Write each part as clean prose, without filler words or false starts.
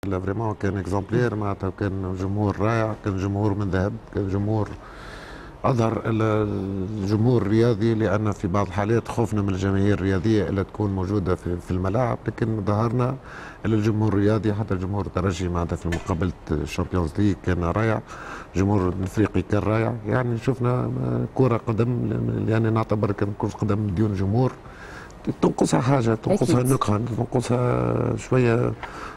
فريمون كان اكزومبلير، معناتها كان جمهور رائع، كان جمهور من ذهب، كان جمهور أظهر الجمهور الرياضي، لأن في بعض الحالات خوفنا من الجماهير الرياضية إلا تكون موجودة في الملاعب، لكن ظهرنا إلى الجمهور الرياضي. حتى جمهور الترجي معناتها في مقابلة الشامبيونز ليج كان رائع، الجمهور الافريقي كان رائع. يعني شفنا كرة قدم، يعني نعتبر كان كرة قدم بدون جمهور تنقصها حاجة، تنقصها نكهة، تنقصها شوية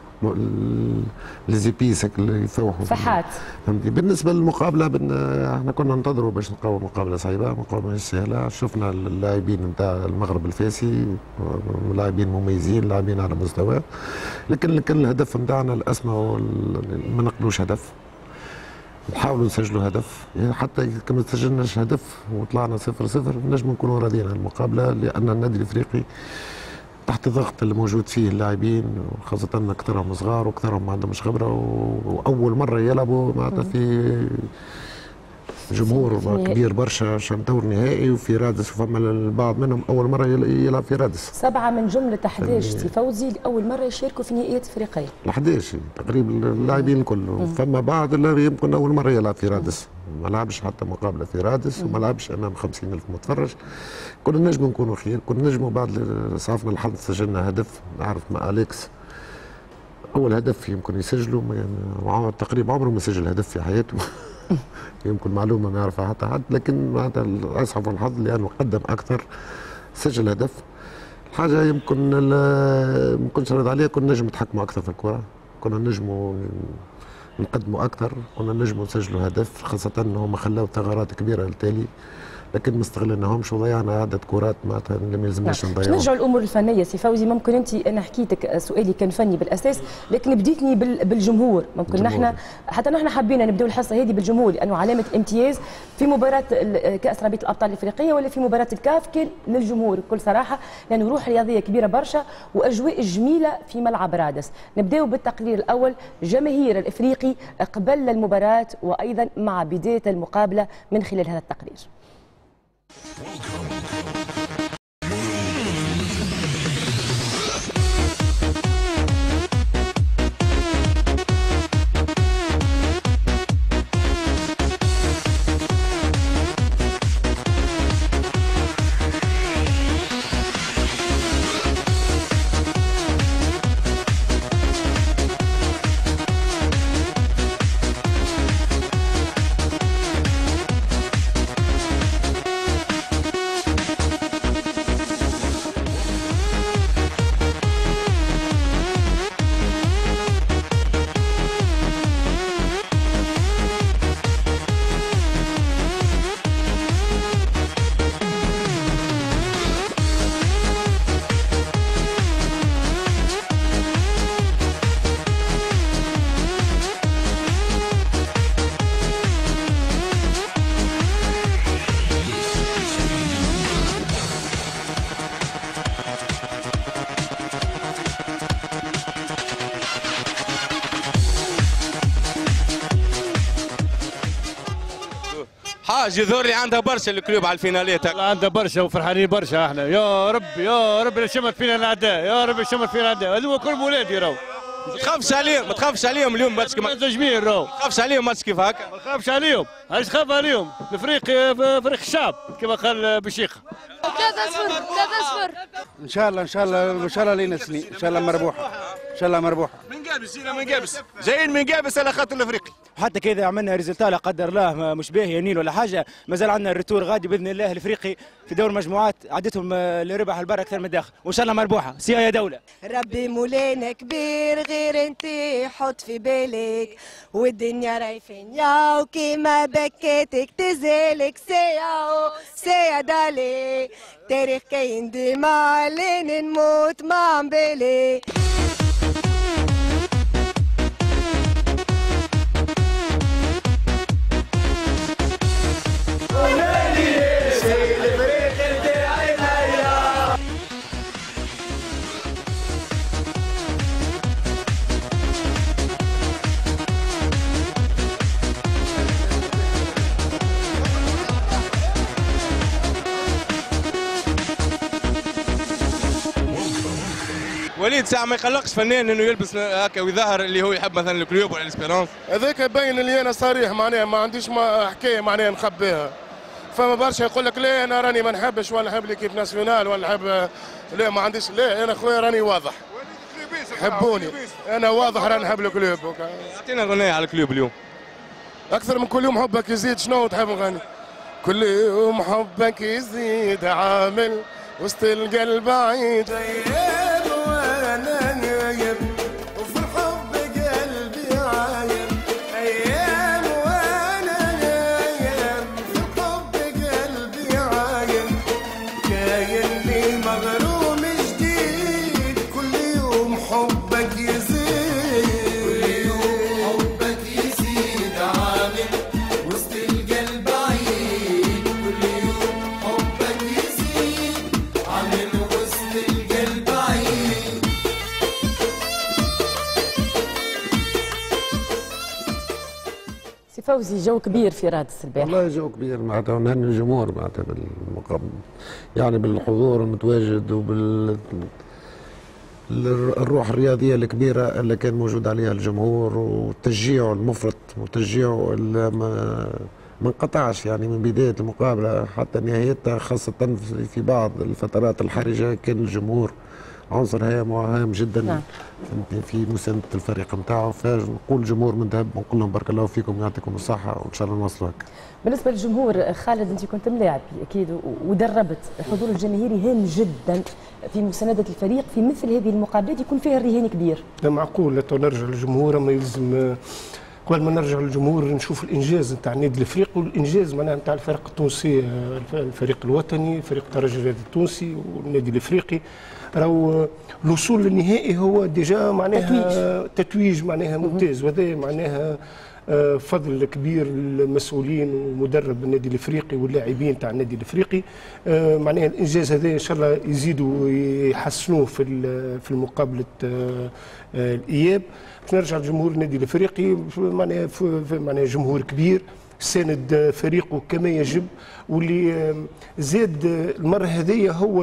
ليزيبيس اللي يفوحوا صحات. فهمتي. بالنسبه للمقابله احنا كنا ننتظروا باش نلقاو مقابله صعيبه، مقابله مش سهله. شفنا اللاعبين نتاع المغرب الفاسي لاعبين مميزين، لاعبين على مستوى، لكن الهدف نتاعنا الاسمى ما نقبلوش هدف، نحاولوا نسجلوا هدف. حتى كما سجلناش هدف وطلعنا 0-0 نجم نكونوا راضيين عن المقابله، لان النادي الافريقي تحت الضغط اللي موجود فيه اللاعبين، وخاصة أكثرهم صغار وأكثرهم ما عندهمش خبرة، وأول مرة يلعبوا معناتها في جمهور كبير برشا عشان دور نهائي وفي رادس، وفما البعض منهم أول مرة يلعب في رادس. 7 من جملة 11 سي فوزي لأول مرة يشاركوا في نهائيات إفريقية. 11 تقريبا اللاعبين الكل، فما بعض اللي يمكن أول مرة يلعب في رادس، ما لعبش حتى مقابله في رادس، وما لعبش امام 50,000 متفرج. كنا نجم نكونوا خير، كنا نجموا بعد صافنا الحظ سجلنا هدف. نعرف مع اليكس اول هدف يمكن يسجله، يعني تقريبا عمره ما سجل هدف في حياته. يمكن معلومه ما يعرفها حتى حد، لكن معناتها اسعف الحظ لانه قدم اكثر، سجل هدف. الحاجه يمكن ما كنتش راضي عليها، كنا نجم نتحكموا اكثر في الكره، كنا نجموا نقدموا اكثر، كنا نجموا نسجلوا هدف، خاصه انهم خلاو ثغرات كبيره للتالي، لكن ما استغلناهمش وضيعنا عدد كرات معناتها اللي ما يلزمناش نضيعوها. نرجعوا للامور الفنيه سي فوزي. ممكن انت، انا حكيتك سؤالي كان فني بالاساس، لكن بديتني بالجمهور. ممكن نحن حتى نحن حابين نبداو الحصه هذه بالجمهور، لانه علامه امتياز في مباراه كاس رابطه الابطال الافريقيه ولا في مباراه الكاف كان للجمهور بكل صراحه، لانه روح رياضيه كبيره برشا واجواء جميله في ملعب رادس. نبداو بالتقرير الاول، جماهير الافريقي قبل المباراه وايضا مع بدايه المقابله من خلال هذا التقرير. حاجه ذور اللي عندها برشا الكلوب على الفينالات، عندها برشا وفرحانين برشا احنا. يا رب يا رب شمت فينا الاعداء، يا رب شمت فينا الاعداء، هذو كل مولادي راهو. ما تخافش عليهم، ما تخافش عليهم اليوم ماتش كيما تجميل راهو، ما تخافش عليهم ماتش كيف هكا، ما تخافش عليهم. علاش تخاف عليهم؟ الفريق فريق الشعب كما قال بشيخه. 3-0 ان شاء الله ان شاء الله ان شاء الله لينا سنين، ان شاء الله مربوحه، ان شاء الله مربوحه. من قابس جينا من قابس، جايين من قابس على خاطر الافريقي. وحتى كذا عملنا ريزلتا لا قدر الله مش باهي نيل ولا حاجه، مازال عندنا الريتور غادي باذن الله الافريقي في دور مجموعات، عدتهم اللي ربح البر اكثر من الداخل، وان شاء الله مربوحه. سيا يا دوله. ربي مولانا كبير غير انت حط في بالك، والدنيا رايفين ياو كيما بكيتك تزالك سيا سيا دالي، تاريخ كاين ديما لين نموت ما بالي. وليد وليد ساعه ما يقلقش فنان انه يلبس هكا ويظهر اللي هو يحب مثلا الكلوب ولا الاسبيرونس؟ هذاك يبين اللي انا صريح معناها ما عنديش حكايه معناها نخبيها. فما برشا يقول لك لا انا راني ما نحبش ولا نحب ليكيب ناسيونال ولا نحب، لا ما عنديش، لا انا خويا راني واضح. حبوني انا واضح راني نحب الكلوب. اعطينا غنية على الكلوب اليوم. اكثر من كل يوم حبك يزيد، شنو تحب نغني؟ كل يوم حبك يزيد عامل وسط القلب عيد. ايام وانا نايم وفي الحب قلبي عايم، ايام وانا نايم في الحب قلبي عايم، كاين لي مغروم جديد كل يوم حبك يزيد، كل يوم حبك يزيد عامل وسط القلب عيد، كل يوم حبك يزيد عامل وسط القلب عيد. سي فوزي جو كبير في رادس البارح. والله جو كبير معناتها، ونهني الجمهور معناتها بالمقابل، يعني بالحضور المتواجد الروح الرياضيه الكبيره اللي كان موجود عليها الجمهور، والتشجيع المفرط وتشجيع ما انقطعش يعني من بدايه المقابله حتى نهايتها، خاصه في بعض الفترات الحرجه كان الجمهور عنصر هام جدا. نعم. في مسانده الفريق نتاعو، فنقول الجمهور منتهب ونقول لهم بارك الله فيكم يعطيكم الصحه وان شاء الله نوصلوا هكا. بالنسبه للجمهور خالد، انت كنت ملاعب اكيد ودربت، الحضور الجماهيري هام جدا في مسانده الفريق في مثل هذه المقابلات يكون فيها الرهان كبير. لا معقول لا نرجع للجمهور، ما يلزم قبل ما نرجع للجمهور نشوف الانجاز نتاع النادي الافريقي والانجاز معناها نتاع الفريق التونسي، الفريق الوطني، فريق الترجي الرياضي التونسي والنادي الافريقي. راهو الوصول للنهائي هو ديجا معناها تتويج معناها ممتاز، وهذا معناها فضل كبير للمسؤولين ومدرب النادي الافريقي واللاعبين تاع النادي الافريقي. معناها الانجاز هذا ان شاء الله يزيدوا ويحسنوه في مقابله الاياب. باش نرجع لجمهور النادي الافريقي، معناها جمهور كبير ساند فريقه كما يجب، واللي زاد المره هذه هو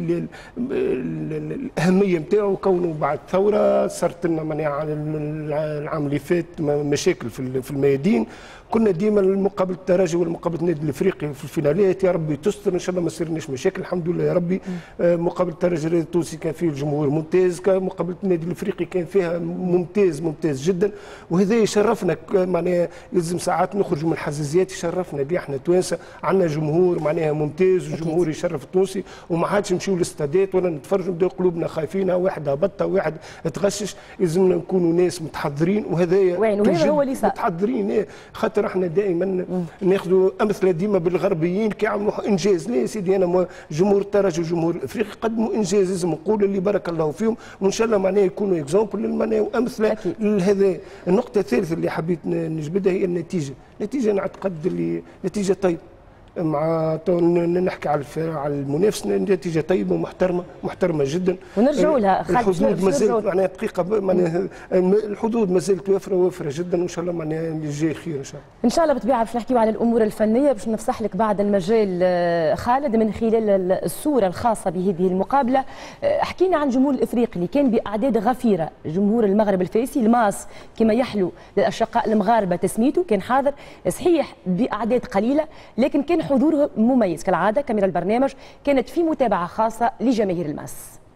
الاهميه نتاعو كونه بعد ثوره صارت لنا معناها العام اللي فات مشاكل في الميادين. كنا ديما مقابله الترجي والمقابله النادي الافريقي في الفينالات، يا ربي تستر ان شاء الله ما يصيرناش مشاكل، الحمد لله يا ربي. مقابله الترجي الرياضي التونسي كان فيه الجمهور ممتاز، مقابله النادي الافريقي كان فيها ممتاز جدا، وهذا يشرفنا. معناها لازم ساعات نخرج من الحزازيات، يشرفنا اللي احنا توانسه عندنا جمهور معناها ممتاز، والجمهور يشرف التونسي، وما عادش نمشيو للاستادات ولا نتفرجوا نبداو قلوبنا خايفين، واحد هبط واحد تغشش. لازمنا نكونوا ناس متحضرين، وهذا هو اللي صار متحضرين. خاطر احنا دائما ناخذوا امثله ديما بالغربيين كي يعملوا انجاز. لا يا سيدي، انا جمهور الترجي وجمهور الافريقي قدموا انجاز، لازم نقول اللي بارك الله فيهم، وان شاء الله معناها يكونوا اكزامبل معناها وامثله لهذا. النقطه الثالثه اللي حبيت نجبدها هي النتيجه. النتيجه نعتقد اللي نتيجه طيبه، مع نحكي على المنافس، نتيجه طيبه محترمه جدا. ونرجعوا لها الحدود مازالت معناها دقيقه، معناها الحدود مازالت وافره جدا، وان شاء الله معناها اللي جاي خير ان شاء الله. ان شاء الله بالطبيعه باش نحكيو على الامور الفنيه، باش نفسح لك بعد المجال خالد من خلال الصوره الخاصه بهذه المقابله. حكينا عن جمهور الافريقي اللي كان باعداد غفيره، جمهور المغرب الفاسي الماس كما يحلو للاشقاء المغاربه تسميته، كان حاضر صحيح باعداد قليله، لكن كان حضوره مميز كالعاده. كاميرا البرنامج كانت في متابعه خاصه لجماهير الماس.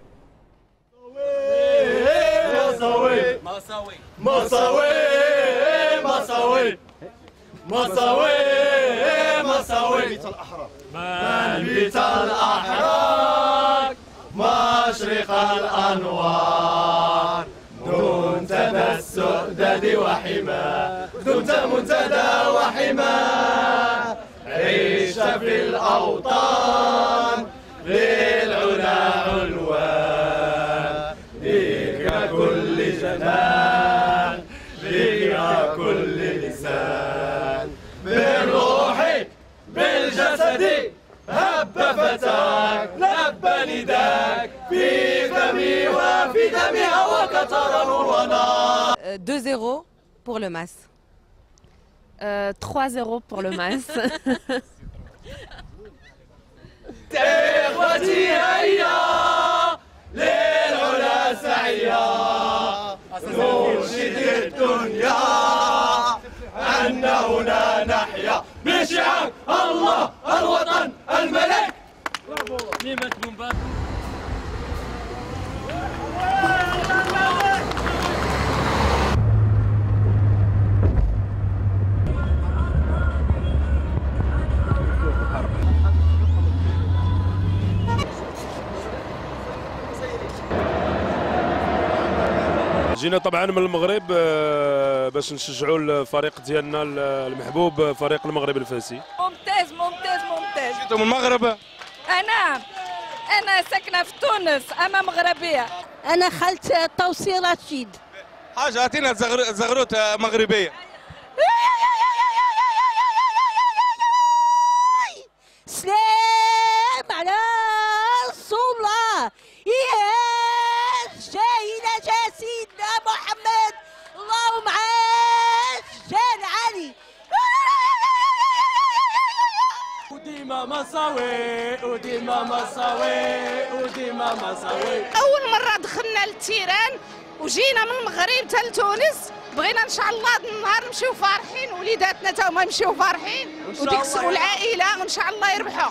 مصاوي مصاوي مصاوي مصاوي مصاوي منبت الأحرار مشرق الأنوار دون تبى السؤدد وحما دمت منتدى وحما عيش في الأوطان للعلا علوان ليك كل جنان ليك كل لسان بالروح بالجسد هب فتاك لبى نداك في فمي وفي دمي هواك ترى نور ونار. 2-0 pour le MAS. 3-0 pour le MAS. اخوتي هيا للعلا سعيا نرشد الدنيا أن هنا نحيا بشعار الله الوطن الملك. جينا طبعا من المغرب باش نشجعوا الفريق ديالنا المحبوب فريق المغرب الفاسي. ممتاز ممتاز ممتاز. جيتوا من المغرب؟ أنا ساكنة في تونس، أنا مغربية. أنا خالة توصي رشيد. حاجة أعطينا زغروطة مغربية. سلام على رسول الله. شاهد سيدنا محمد اللهم عاشان علي. وديما مساوي وديما مساوي وديما مساوي. أول مرة دخلنا للتيران وجينا من المغرب حتى لتونس، بغينا إن شاء الله النهار نمشيو فارحين، وليداتنا تا هما يمشيو فارحين، والعائلة وإن شاء الله يربحوا.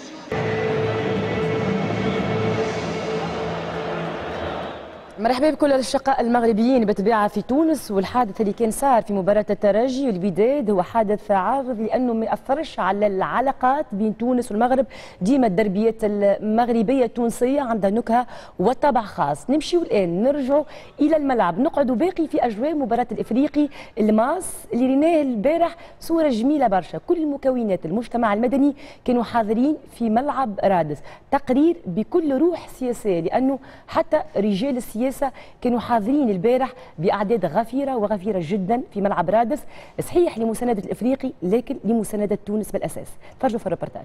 مرحبا بكل الأشقاء المغربيين بطبيعة في تونس. والحادث اللي كان صار في مباراة الترجي والوداد هو حادث عارض لأنه ما أثرش على العلاقات بين تونس والمغرب. ديما الدربيات المغربية التونسية عندها نكهة وطبع خاص. نمشيو الآن نرجعوا إلى الملعب، نقعدوا باقي في أجواء مباراة الإفريقي الماس اللي ريناه البارح. صورة جميلة برشا، كل مكونات المجتمع المدني كانوا حاضرين في ملعب رادس. تقرير بكل روح سياسية، لأنه حتى رجال السياسة كانوا حاضرين البارح بأعداد غفيرة وغفيرة جدا في ملعب رادس، صحيح لمساندة الإفريقي لكن لمساندة تونس بالأساس. فرجوا في الريبورتاج.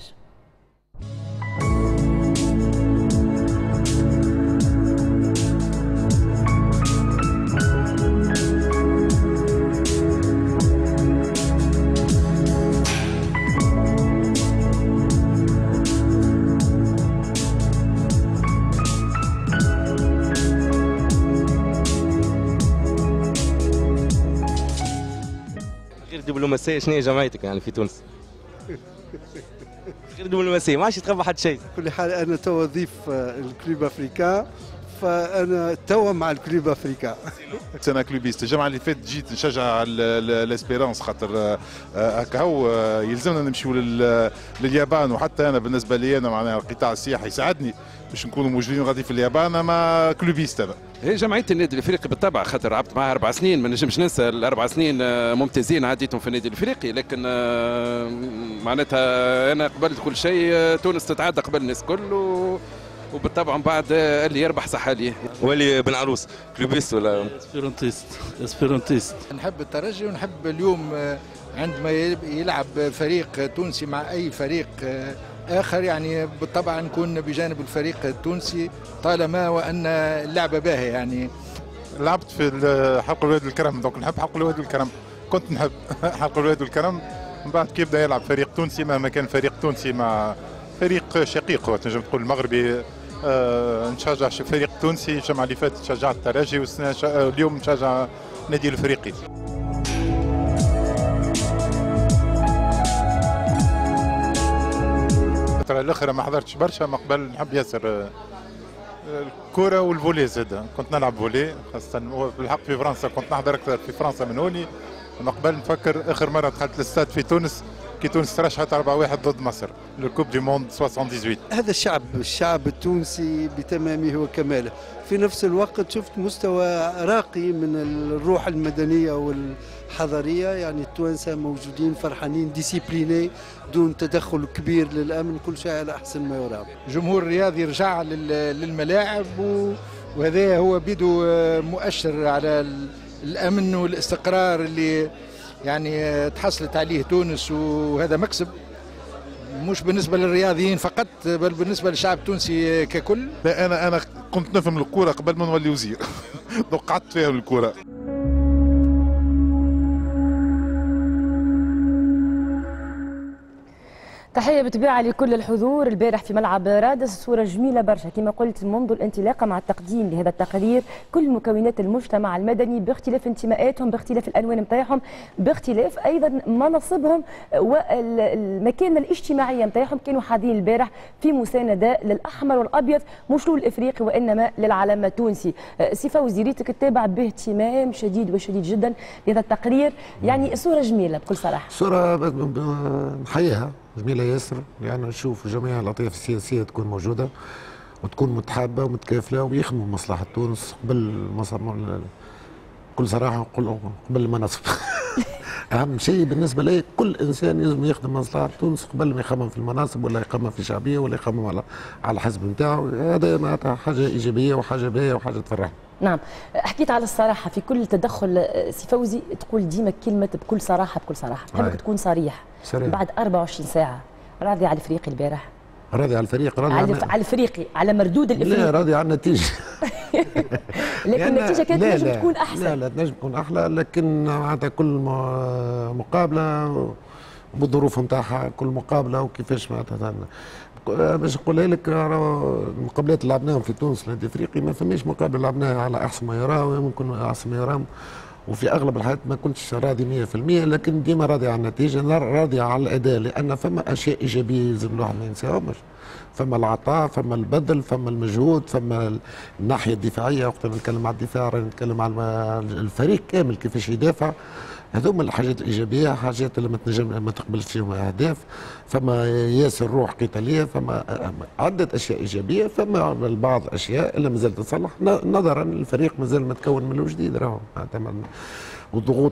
دبلوماسية شنو هي جمعيتك يعني في تونس؟ غير دبلوماسية ما عادش يتخبى حد شيء. كل حال أنا توا ضيف الكلوب أفريكان، فأنا توا مع الكلوب أفريكان. أنا كلوبيست. الجمعة اللي فاتت جيت نشجع الاسبيرونس خاطر هكا هو يلزمنا نمشيو لليابان، وحتى أنا بالنسبة لي أنا معناها القطاع السياحي يساعدني باش نكونوا موجودين غادي في اليابان، اما كلوبيست انا. هي جمعيه النادي الافريقي بالطبع خاطر عبت معها 4 سنين، ما نجمش ننسى ال4 سنين ممتازين عديتهم في النادي الافريقي، لكن معناتها انا قبلت كل شيء. تونس تتعدى قبل الناس الكل، وبالطبع من بعد اللي يربح صح عليه. ولي بن عروس كلوبيست ولا اسبيرونتيست؟ نحب الترجي ونحب اليوم عندما يلعب فريق تونسي مع اي فريق آخر، يعني بالطبع نكون بجانب الفريق التونسي طالما وأن اللعبة باهية. يعني لعبت في حلق الواد الكرم، دونك نحب حلق الواد الكرم، كنت نحب حلق الواد الكرم. من بعد كيف بدا يلعب فريق تونسي، مهما كان فريق تونسي مع فريق شقيق تنجم تقول المغربي، نشجع فريق تونسي. الجمعة اللي فاتت شجعت الترجي، واليوم نشجع النادي الافريقي. الاخرى ما حضرتش برشا، ما قبل نحب ياسر الكرة والفولي زاد، كنت نلعب فولي خاصة بالحق في فرنسا، كنت نحضر أكثر في فرنسا من هوني. ما قبل نفكر آخر مرة دخلت الاستاد في تونس كي تونس ترشحت 4-1 ضد مصر للكوب دي موند 78. هذا الشعب التونسي بتمامه وكماله. في نفس الوقت شفت مستوى راقي من الروح المدنية والحضارية، يعني التوانسة موجودين فرحانين ديسيبليني دون تدخل كبير للأمن، كل شيء على أحسن ما يرام. جمهور رياضي رجع للملاعب، وهذا هو بيدو مؤشر على الأمن والاستقرار اللي يعني تحصلت عليه تونس، وهذا مكسب مش بالنسبة للرياضيين فقط بل بالنسبة للشعب التونسي ككل. لا أنا كنت نفهم الكورة قبل ما نولي وزير قعدت فيها الكورة. تحية بتبيع لكل الحضور البارح في ملعب رادس، صورة جميلة برشا كما قلت منذ الانطلاقة مع التقديم لهذا التقرير. كل مكونات المجتمع المدني باختلاف انتماءاتهم، باختلاف الألوان نتاعهم، باختلاف أيضا مناصبهم والمكانة الاجتماعية نتاعهم، كانوا حاضرين البارح في مساندة للأحمر والأبيض مش للإفريقي وإنما للعلم التونسي. سي فوزي ريتك تتابع باهتمام شديد وشديد جدا لهذا التقرير، يعني صورة جميلة بكل صراحة. صورة نحييها جميلة ياسر، يعني نشوف جميع الأطياف السياسية تكون موجودة وتكون متحابة ومتكافلة ويخدموا مصلحة تونس قبل بكل صراحة قبل المناصب. أهم شيء بالنسبة لي كل إنسان لازم يخدم مصلحة تونس قبل ما يخمم في المناصب ولا يخمم في شعبية ولا يخمم على الحزب نتاعو. هذا معناتها حاجة إيجابية وحاجة باهية وحاجة تفرح. نعم، حكيت على الصراحة في كل تدخل. سي فوزي تقول ديما كلمة بكل صراحة بكل صراحة، نحبك تكون صريح. بعد 24 ساعة راضي على الافريقي البارح؟ راضي على الفريق، راضي على الافريقي، على مردود الافريقي. لا، راضي على النتيجة. لكن النتيجة كانت تنجم تكون أحسن. لا تنجم تكون أحلى، لكن معناتها كل مقابلة بالظروف نتاعها، كل مقابلة وكيفاش معناتها باش نقولها لك. المقابلات اللي لعبناهم في تونس نادي افريقي ما فماش مقابله لعبناها على احسن ما يرام، وممكن احسن ما يرام، وفي اغلب الحالات ما كنتش راضي 100%، لكن ديما راضي على النتيجه، راضي على الاداء، لان فما اشياء ايجابيه لازم الواحد ما ينساهمش. فما العطاء، فما البذل، فما المجهود، فما الناحيه الدفاعيه. وقت نتكلم على الدفاع راني نتكلم على الفريق كامل كيفاش يدافع. هذوما الحاجات الايجابيه، حاجات اللي ما تقبلش فيهم اهداف. فما ياسر روح قتاليه، فما عده اشياء ايجابيه، فما بعض الاشياء اللي مازال تصلح نظرا للفريق مازال متكون من جديد. راهو وضغوط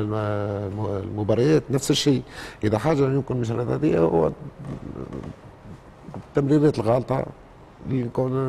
المباريات نفس الشيء. اذا حاجه يمكن مش هذه هو التمريرات الغالطه اللي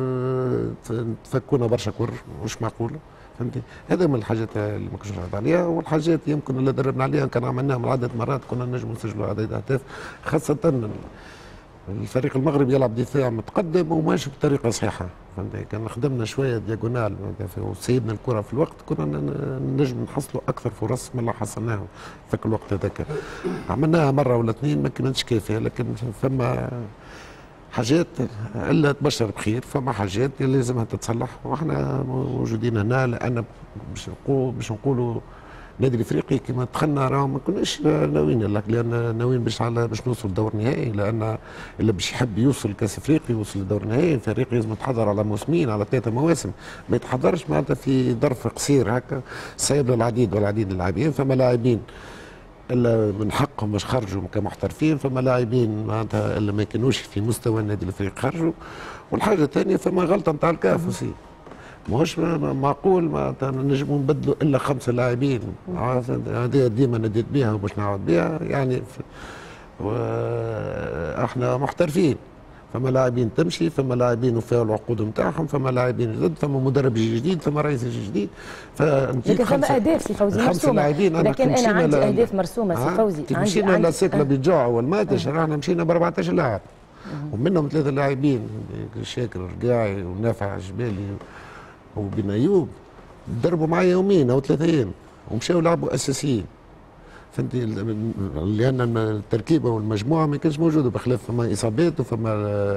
تفكونا برشا كور مش معقوله. فهمتي؟ هذا من الحاجات اللي ما كناش نعرض عليها، والحاجات يمكن اللي دربنا عليها كان عملناهم عده مرات كنا نجم نسجلوا عدد اهداف، خاصه الفريق المغربي يلعب دفاع متقدم وماشي بطريقه صحيحه. فهمتي؟ كان خدمنا شويه دياغونال وسيبنا الكره في الوقت كنا نجم نحصلوا اكثر فرص من اللي حصلناهم في الوقت هذاك. عملناها مره ولا اثنين ما كانتش كافيه، لكن فما حاجات الا تبشر بخير، فما حاجات اللي لازمها تتصلح، واحنا موجودين هنا لان باش نقولوا النادي الافريقي كما دخلنا راهو ما كناش ناويين لك، لان ناويين باش نوصل للدور النهائي، لان اللي باش يحب يوصل لكاس افريقيا يوصل للدور النهائي الفريق لازم يتحضر على موسمين، على 3 مواسم، ما يتحضرش معناتها في ظرف قصير هكا. صعيب للعديد والعديد اللاعبين، فما لاعبين الا من حقهم باش خرجوا كمحترفين، فما لاعبين معناتها اللي ما كانوش في مستوى النادي الافريقي خرجوا. والحاجه الثانيه فما غلطه نتاع الكاف وسي، ماهوش معقول معناتها نجموا نبدلوا الا 5 لاعبين. هذه ديما نديت بها وباش نعاود بها، يعني احنا محترفين، فما لاعبين تمشي، فما لاعبين وفاوا العقود نتاعهم، فما لاعبين جدد، فما مدرب جديد، فما رئيس جديد. لكن فما اهداف سي فوزي مرسومه، لكن انا عندي اهداف مرسومه سي فوزي. مشينا لسيكلا بالجوع والمادش، رانا مشينا ب 14 لاعب ومنهم 3 لاعبين شاكر الرقاعي ونافع الجبالي وبن ايوب دربوا معايا يومين او 3 ايام ومشاو لعبوا اساسيين. فهمتي؟ لان التركيبه والمجموعه ما كانش موجوده، بخلاف فما اصابات وفما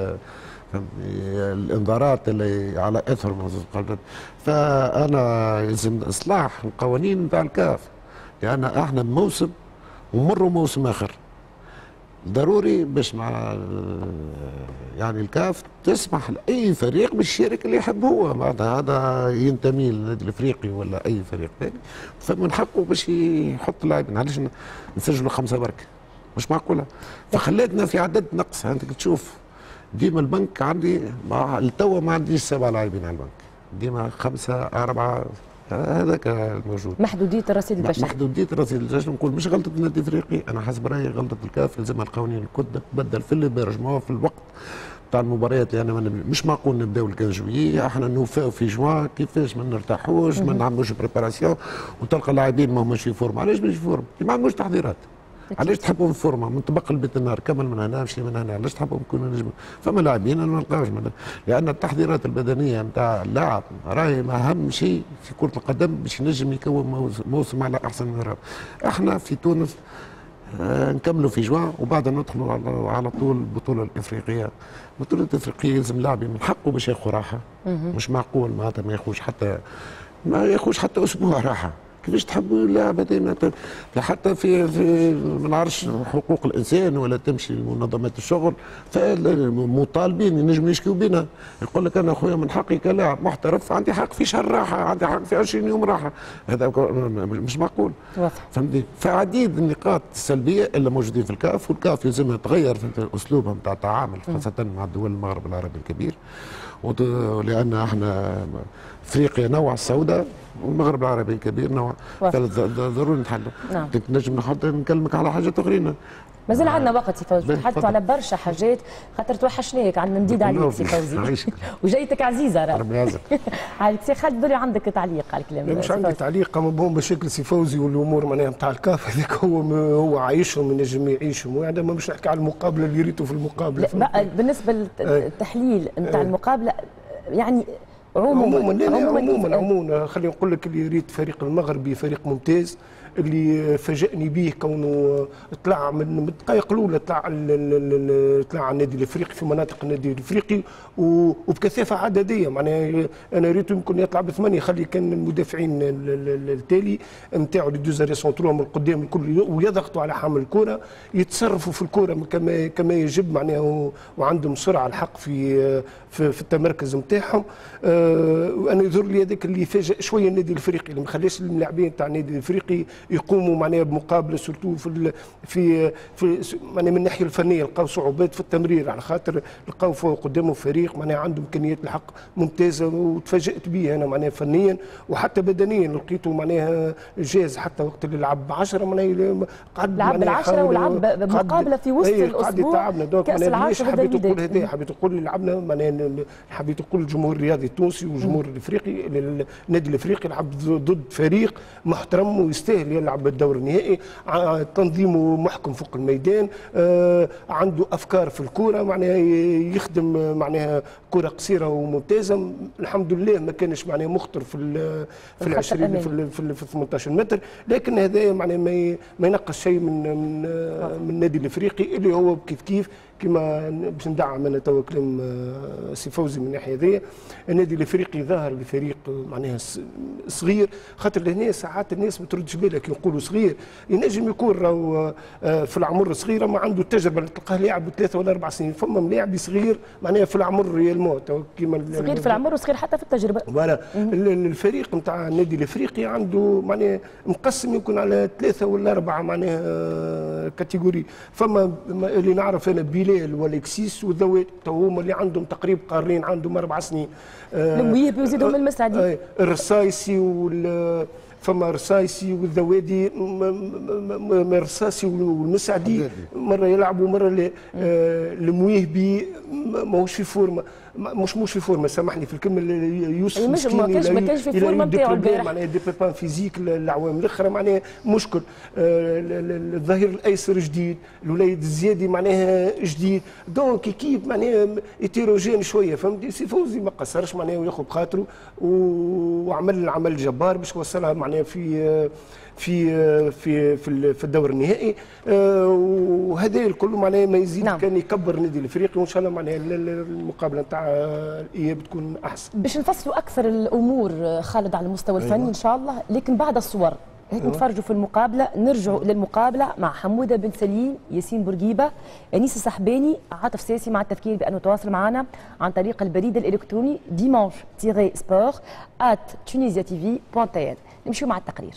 الانذارات اللي على اثر قلت. فانا لازم اصلاح القوانين نتاع الكاف، لان احنا بموسم ومروا موسم اخر. ضروري باش مع يعني الكاف تسمح لاي فريق بالشريك اللي يحب هو، معناتها هذا ينتمي للنادي الافريقي ولا اي فريق ثاني، فمن حقه باش يحط لاعبين. علاش نسجلوا 5 برك؟ مش معقوله. فخلاتنا في عدد نقص. انت تشوف ديما البنك عندي التوا ما عنديش 7 لاعبين على البنك، ديما 5 4 هذاك الموجود. محدوديه الرصيد البشري. محدوديه الرصيد البشري. نقول مش غلطه النادي الافريقي، انا حسب رايي غلطه الكاف، لازمها القوانين الكل تبدل في اللي بيرجموها في الوقت تاع المباريات، لان مش معقول نبداو ال 15 جويي، احنا نوفاو في جوان، كيفاش ما نرتاحوش ما نعملوش بريباراسيون وتلقى لاعبين ما هماش في فورما. علاش مش في فورما؟ ما عندوش تحضيرات. علاش تحبهم في فورما؟ من طبق البيت النهار كمل من هنا مشي من هنا، علاش تحبهم يكونوا نجم؟ فما لاعبين انا ما نلقاوش، لان التحضيرات البدنيه نتاع اللاعب راهي اهم شيء في كره القدم باش ينجم يكون موسم على احسن من راب. احنا في تونس نكملوا في جوان وبعدها ندخلوا على طول البطوله الافريقيه. البطوله الافريقيه يلزم اللاعب من حقه باش ياخذ راحه. مش معقول معناتها ما ياخذش حتى اسبوع راحه. كيفاش تحبوا اللاعب هذا حتى في ما نعرفش حقوق الانسان ولا تمشي منظمات الشغل فمطالبين ينجموا يشكيوا بنا. يقول لك انا خويا من حقي كلاعب محترف عندي حق في شهر راحه، عندي حق في 20 يوم راحه. هذا مش معقول. فهمتني؟ فعديد النقاط السلبيه اللي موجودين في الكاف، والكاف يلزمها تغير في اسلوبها نتاع التعامل خاصه مع دول المغرب العربي الكبير. ولان احنا افريقيا نوع السوداء والمغرب العربي الكبير نوع، ضروري نتحلوا. نعم. نجم نكلمك على حاجات اخرين. مازال عندنا وقت سي فوزي، نتحدثوا على برشا حاجات خاطر توحشناك، عندنا نديد عليك سي فوزي وجايتك عزيزه راه. ربي يعزك. عليك سي خالد دوري عندك تعليق على الكلام. مش عندي تعليق، اما بهم مشاكل سي فوزي والامور معناها نتاع الكاف هذاك هو عايشهم ينجم يعيشهم، وهذا ما باش نحكي على المقابله اللي ريتو في المقابله. لا بالنسبه للتحليل نتاع المقابله يعني عموما خليني نقول لك اللي ريت فريق المغربي فريق ممتاز، اللي فاجأني به كونه طلع من الدقائق الاولى طلع على النادي الافريقي في مناطق النادي الافريقي وبكثافه عدديه. معناها انا ريته يمكن يطلع بثمانيه، خلي كان المدافعين التالي نتاعو لي دوزاري سونترو من القدام الكل ويضغطوا على حامل الكره، يتصرفوا في الكره كما يجب معناها، وعندهم سرعه الحق في التمركز نتاعهم. وانا يظهر لي هذاك اللي فاجأ شويه النادي الافريقي، اللي ما خلاش اللاعبين تاع النادي الافريقي يقوموا معناها بمقابله سورتو في معناها من الناحيه الفنيه، لقاو صعوبات في التمرير على خاطر لقاو قدامهم فريق معناها عنده امكانيات الحق ممتازه، وتفاجات به انا معناها فنيا وحتى بدنيا لقيته معناها جاهز حتى وقت اللي لعب ب10 معناها قعد لعب ب10 ولعب بمقابله في وسط الاسبوع تعبنا. دونك حبيت نقول هذا، حبيت نقول لعبنا معناها، حبيت نقول الجمهور الرياضي التونسي والجمهور الافريقي النادي الافريقي لعب ضد فريق محترم ويستاهل يلعب بالدور النهائي، تنظيمه محكم فوق الميدان، عنده افكار في الكره معناها يخدم معناها كره قصيره وممتازه. الحمد لله ما كانش معناها مخطر في ال 20 في 18 متر، لكن هذا معناها ما ينقص شيء من النادي الافريقي اللي هو كيف كما باش ندعم انا توا كلام سي فوزي من الناحيه هذيا. النادي الافريقي ظهر بفريق معناها صغير، خاطر لهنا ساعات الناس ما تردش بالها كي يقولوا صغير، ينجم يكون راهو في العمر الصغيره ما عنده التجربه اللي تلقاه لاعب 3 ولا 4 سنين، فما لاعب صغير معناها في العمر ريالمون كيما صغير في العمر وصغير حتى في التجربه. فوالا الفريق نتاع النادي الافريقي عنده معناها مقسم يكون على 3 ولا 4 معناها كاتيجوري. فما اللي نعرف انا بلال والكسيس والذوات هما اللي عندهم تقريبا قارين عندهم 4 سنين. المويب ويزيدهم المسعدي. الرصايسي فما رصايسي والذوادي، الرصاصي والمسعدي مره يلعبوا مره لا. المويهبي ماهوش في فورمه، مش في فورمه، سامحني في الكلمه. يوسف مسكين ما كانش في فورمه نتاعو البارح معناها دي بيبان فيزيك العوام الاخرى معناها مشكل. الظهير الايسر جديد، الوليد الزيادي معناها جديد، دونك كيب معناها ايتيروجين شويه. فهمتي؟ سي فوزي ما قصرش معناها وياخذ بخاطره وعمل العمل الجبار باش وصلها معناها في الدور النهائي. وهذا الكل معناها ما يزيد كان يكبر النادي الافريقي، وان شاء الله معناها المقابله نتاع الاياب تكون احسن. باش نفصلوا اكثر الامور خالد على المستوى الفني ان شاء الله، لكن بعد الصور هيك نتفرجوا في المقابله، نرجعوا للمقابله مع حموده بن سليم، ياسين بورقيبه، انيس السحباني، عاطف ساسي، مع التفكير بانه تواصل معنا عن طريق البريد الالكتروني dimanche-sport@tunisiatv.tn. نمشيو مع التقرير.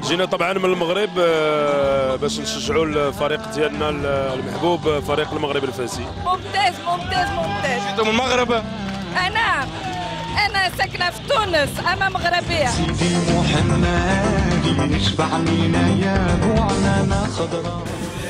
جينا طبعا من المغرب باش نشجعوا الفريق ديالنا المحبوب فريق المغرب الفاسي. ممتاز ممتاز ممتاز. جيتوا من المغرب؟ أنا ساكنة في تونس، أنا مغربية. سيدي محمد يشبع لينا يا بوعنانا خضراء.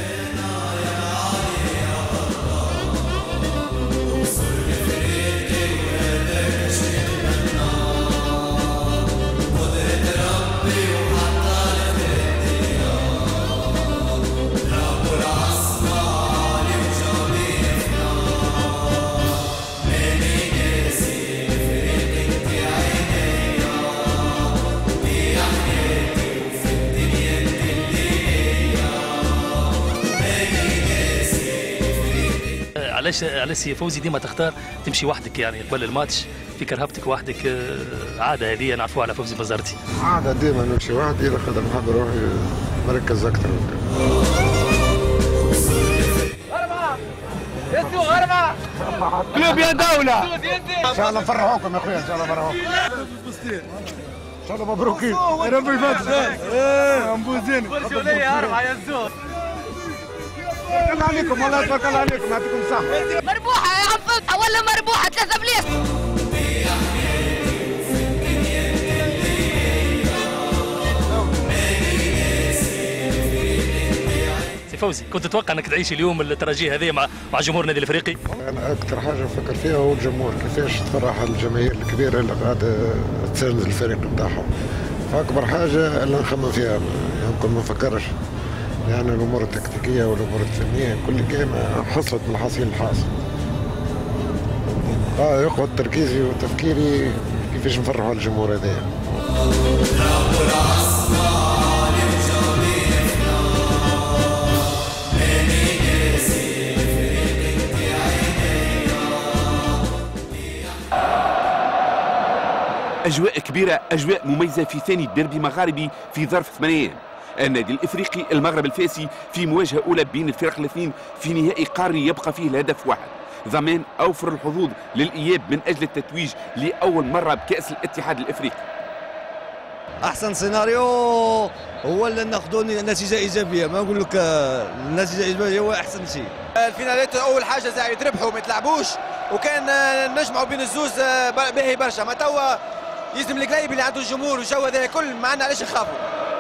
علاش يا فوزي ديما تختار تمشي وحدك يعني قبل الماتش في كرهبتك وحدك؟ عاده هذه نعرفوها على فوزي بزارتي. عاده ديما نمشي وحدي لخاطر نحب روحي مركز اكثر. أربعة كلوب يا دولة. ان شاء الله نفرحوكم يا اخويا، ان شاء الله نفرحوكم. ان شاء الله مبروكين. ربي يفتح. مبوزين. برجولية 4 يا الزور. توكل عليكم والله، توكل عليكم، يعطيكم الصحة. مربوحة يا عم فتحة ولا مربوحة 3 بليس. سي فوزي، كنت تتوقع انك تعيش اليوم الترجي هذه مع جمهور النادي الافريقي؟ انا اكثر حاجه نفكر فيها هو الجمهور، كيفاش تفرح الجماهير الكبيره اللي قاعده تساند الفريق نتاعهم. فاكبر حاجه اللي نخمم فيها، يمكن ما نفكرش يعني الامور التكتيكيه والامور الفنيه كل كلمه حصلت من الحصيل الحاصل. يقعد تركيزي وتفكيري كيفاش نفرحوا الجمهور هذايا. أجواء كبيرة، أجواء مميزة في ثاني ديربي مغاربي في ظرف 8 أيام. النادي الإفريقي المغرب الفاسي في مواجهة أولى بين الفرق الاثنين في نهائي قاري يبقى فيه الهدف واحد، ضمان أوفر الحظوظ للإياب من أجل التتويج لأول مرة بكأس الاتحاد الإفريقي. أحسن سيناريو هو اللي ناخذوا نتيجة إيجابية، ما نقول لك النتيجة الإيجابية هو أحسن شيء. الفينالات أول حاجة زايد يربحوا ما يتلعبوش، وكان نجمعوا بين الزوز باهي برشا. ما توا يلزم القلايب اللي عنده الجمهور والجو هذا الكل، ما عندنا علاش نخافوا.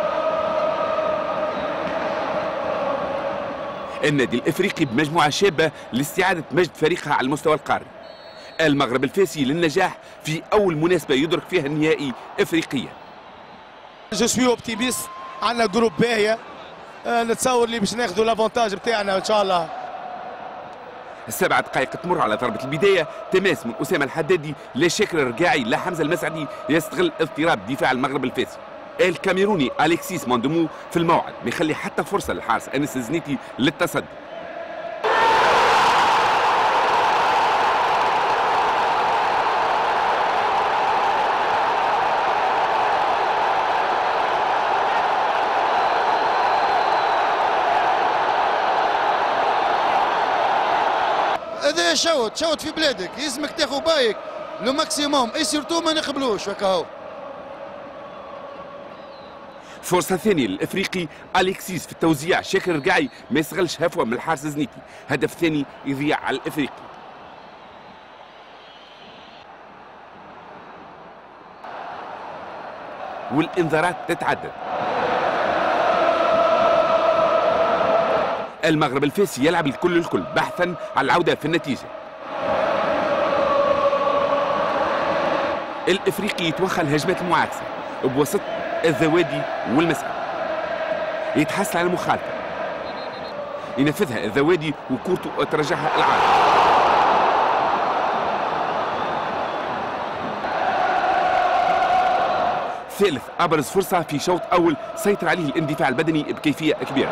النادي الافريقي بمجموعه شابه لاستعاده مجد فريقها على المستوى القاري. المغرب الفاسي للنجاح في اول مناسبه يدرك فيها النهائي افريقيا. جو سوي اوبتيميست، عندنا جروب باهيه، نتصور اللي باش ناخذوا لافونتاج بتاعنا ان شاء الله. 7 دقائق تمر على ضربه البدايه، تماس من اسامه الحدادي، لا شاكر الرقاعي لا حمزه المسعدي يستغل اضطراب دفاع المغرب الفاسي. الكاميروني أليكسيس موندومو في الموعد ما يخلي حتى فرصة للحارس أنس الزنيتي للتصدي. هذا شوت في بلادك، يلزمك تاخذ بايك لو ماكسيموم اي سيرتو ما نقبلوش هكا. فرصة ثانية للإفريقي أليكسيس في التوزيع، شاكر الرقاعي ما يستغلش هفوة من الحارس زنيتي، هدف ثاني يضيع على الإفريقي. والإنذارات تتعدد. المغرب الفاسي يلعب الكل بحثا على العودة في النتيجة. الإفريقي يتوخى الهجمات المعاكسة بوسط الذوادي والمسعد، يتحصل على مخالفة ينفذها الذوادي وكورته ترجعها العارضة. ثالث أبرز فرصة في شوط أول سيطر عليه الاندفاع البدني بكيفية كبيرة.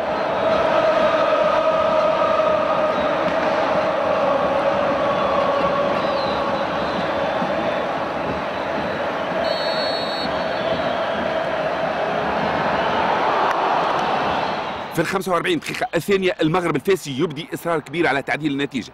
في ال 45 دقيقة الثانية المغرب الفاسي يبدي إصرار كبير على تعديل النتيجة.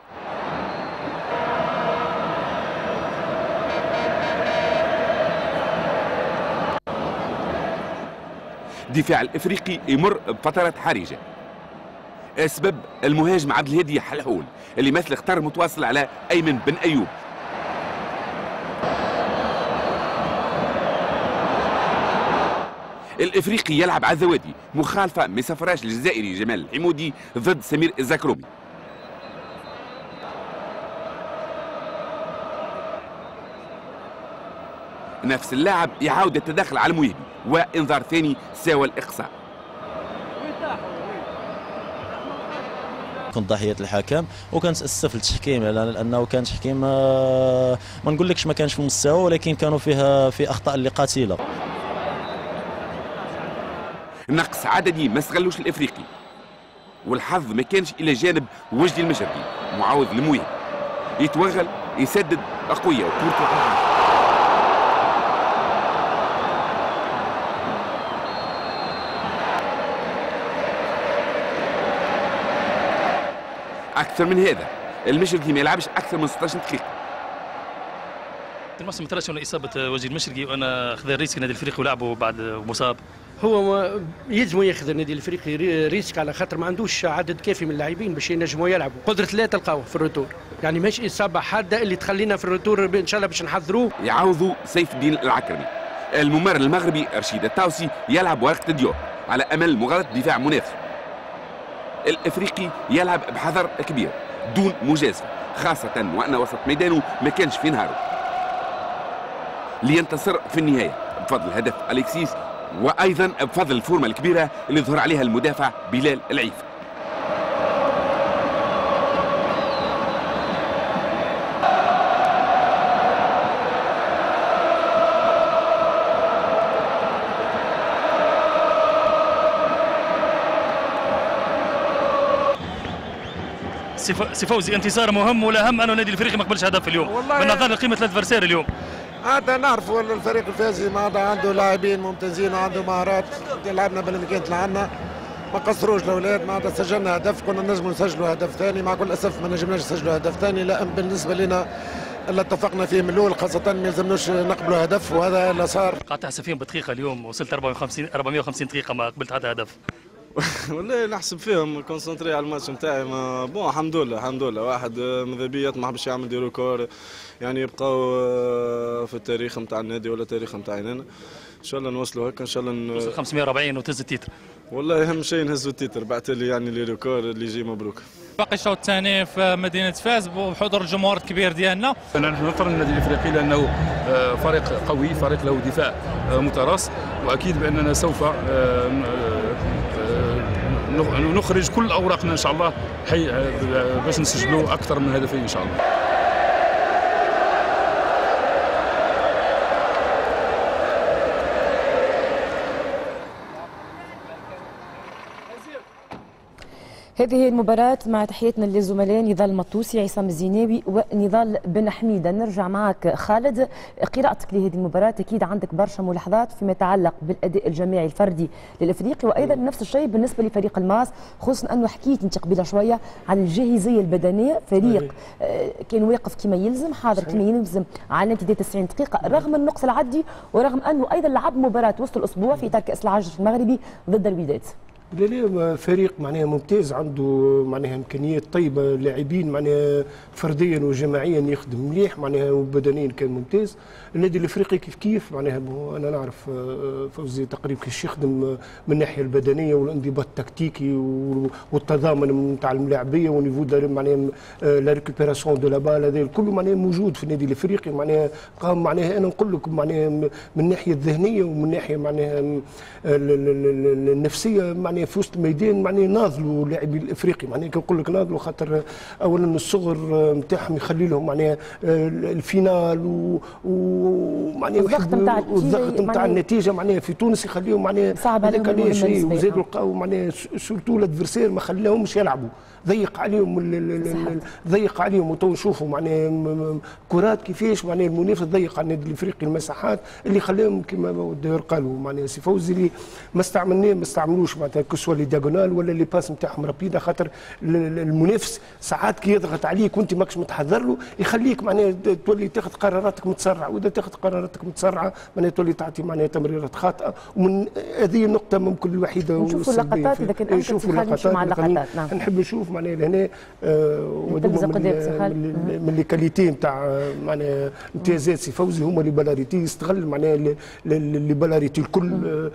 الدفاع الافريقي يمر بفترات حرجه. السبب المهاجم عبد الهادي حلحول اللي مثل خطر متواصل على ايمن بن ايوب. الافريقي يلعب على الذوادي، مخالفه ما سفراش الجزائري جمال الحمودي ضد سمير الزكرومي. نفس اللاعب يعاود التدخل على الموهبي وانذار ثاني ساوى الاقصاء. كنت ضحيه الحكم وكنت اسف للتحكيم لانه كان تحكيم ما نقولكش ما كانش في المستوى، ولكن كانوا في اخطاء اللي قاتله. نقص عددي ما استغلوش الافريقي، والحظ ما كانش الى جانب وجدي المشرقي معوض الموهبي يتوغل يسدد اقوياء وكورته اكثر من هذا. المشرقي ما يلعبش اكثر من 16 دقيقه. الموسم الثالث اصابه وجدي المشرقي وانا خذ الريسك النادي الافريقي ولعبه بعد مصاب. هو يلزم ياخذ النادي الافريقي ريسك على خاطر ما عندوش عدد كافي من اللاعبين باش ينجموا يلعبوا، قدره لا تلقاوه في الروتور، يعني ماشي اصابه حاده اللي تخلينا في الروتور ان شاء الله باش نحضروه. يعوضوا سيف الدين العكرمي. الممرر المغربي رشيد التاوسي يلعب ورقه ديور على امل مغالطه دفاع منافسه. الافريقي يلعب بحذر كبير دون مجازفه، خاصه وان وسط ميدانه ما كانش في نهاره. لينتصر في النهايه بفضل هدف اليكسيس وايضا بفضل الفورمه الكبيره اللي ظهر عليها المدافع بلال العيف. سي فوزي انتصار مهم، والاهم انه النادي الافريقي ما قبلش هدف اليوم من نظر لقيمه الادفرسير اليوم. عادة نعرفوا ان الفريق الفازي ما عنده لاعبين ممتازين وعنده مهارات، لعبنا بالامكانيات اللي عندنا، ما قصروش الاولاد، ما سجلنا هدف، كنا نجموا نسجلوا هدف ثاني، مع كل اسف ما نجمناش نسجلوا هدف ثاني، لا بالنسبه لنا اللي اتفقنا فيه من الاول، خاصه ما يلزمناش نقبلوا هدف، وهذا اللي صار. قاطع فيهم بدقيقه اليوم، وصلت 450 دقيقه ما قبلت حتى هدف. والله نحسب فيهم كونسنتري على الماتش نتاعي، ما بون الحمد لله واحد ماذا بيا يطمح باش يعمل دي ريكور، يعني يبقاو في التاريخ نتاع النادي ولا التاريخ نتاعي انا. ان شاء الله نوصلوا هكا، ان شاء الله نوصل 540 وتهز التيتر. والله اهم شيء نهزوا التيتر، بعت لي يعني لي ريكور اللي يجي مبروك. باقي الشوط الثاني في مدينه فاس بحضور الجمهور الكبير ديالنا. نحن نطر النادي الافريقي لانه فريق قوي، فريق له دفاع متراص، واكيد باننا سوف نخرج كل اوراقنا ان شاء الله باش نسجلوا اكثر من هدفين ان شاء الله. هذه هي المباراة، مع تحياتنا للزملاء نضال المطوسي، عصام الزيناوي ونضال بن حميدة. نرجع معك خالد، قراءتك لهذه المباراة، أكيد عندك برشا ملاحظات فيما يتعلق بالأداء الجماعي الفردي للإفريقي، وأيضا نفس الشيء بالنسبة لفريق الماس، خصوصا أنه حكيت أنت قبيلة شوية عن الجاهزية البدنية، فريق كان واقف كما يلزم، حاضر كما يلزم على امتداد 90 دقيقة رغم النقص العدي، ورغم أنه أيضا لعب مباراة وسط الأسبوع في إطار كأس العرش المغربي ضد الوداد. لا فريق معناها ممتاز، عنده معناها امكانيات طيبه، لاعبين معناها فرديا وجماعيا يخدم مليح، معناها وبدنيا كان ممتاز. النادي الافريقي كيف معناها انا نعرف فوزي تقريبا كيفاش يخدم من الناحيه البدنيه والانضباط التكتيكي والتضامن نتاع الملاعبيه ونيفو معناها لا ريكوبيراسيون دو لا بال، هذا الكل معناها موجود في النادي الافريقي. معناها قام معناها انا نقول لكم معناها من الناحيه الذهنيه ومن الناحيه معناها النفسيه، معناها في وسط الميدان معناها ناضلوا لاعبي الافريقي، معناها كنقول لك ناضلوا خاطر اولا الصغر نتاعهم يخلي لهم معناها الفينال ومعناها الضغط نتاع النتيجه معناها في تونس يخليهم معناها صعب عليهم شيء، وزادوا لقاو معناها سورتو الادفرسير ما خلاهمش يلعبوا، ضيق عليهم وتو نشوفوا معناها كرات كيفاش معناها المنافس ضيق على النادي الافريقي المساحات اللي خلاهم كما الدير قالوا معناها سي فوزي اللي ما استعملوش معناتها كسوا لي دياغونال ولا لي باس نتاعهم رابيده، خاطر المنافس ساعات كي يضغط عليك وانت ماكش متحضر له يخليك معناها تولي تاخذ قراراتك متسرعه، واذا تاخذ قراراتك متسرعه معناها تولي تعطي معناها تمريرات خاطئه، ومن هذه النقطه ممكن الوحيده نشوفوا اللقطات اذا كان نشوفوا اللقطات مع اللقطات. نعم نحب نشوف معناها لهنا من لي كاليتي نتاع معناها امتيازات سي فوزي هما لي بالاريتي يستغل معناها لي بالاريتي الكل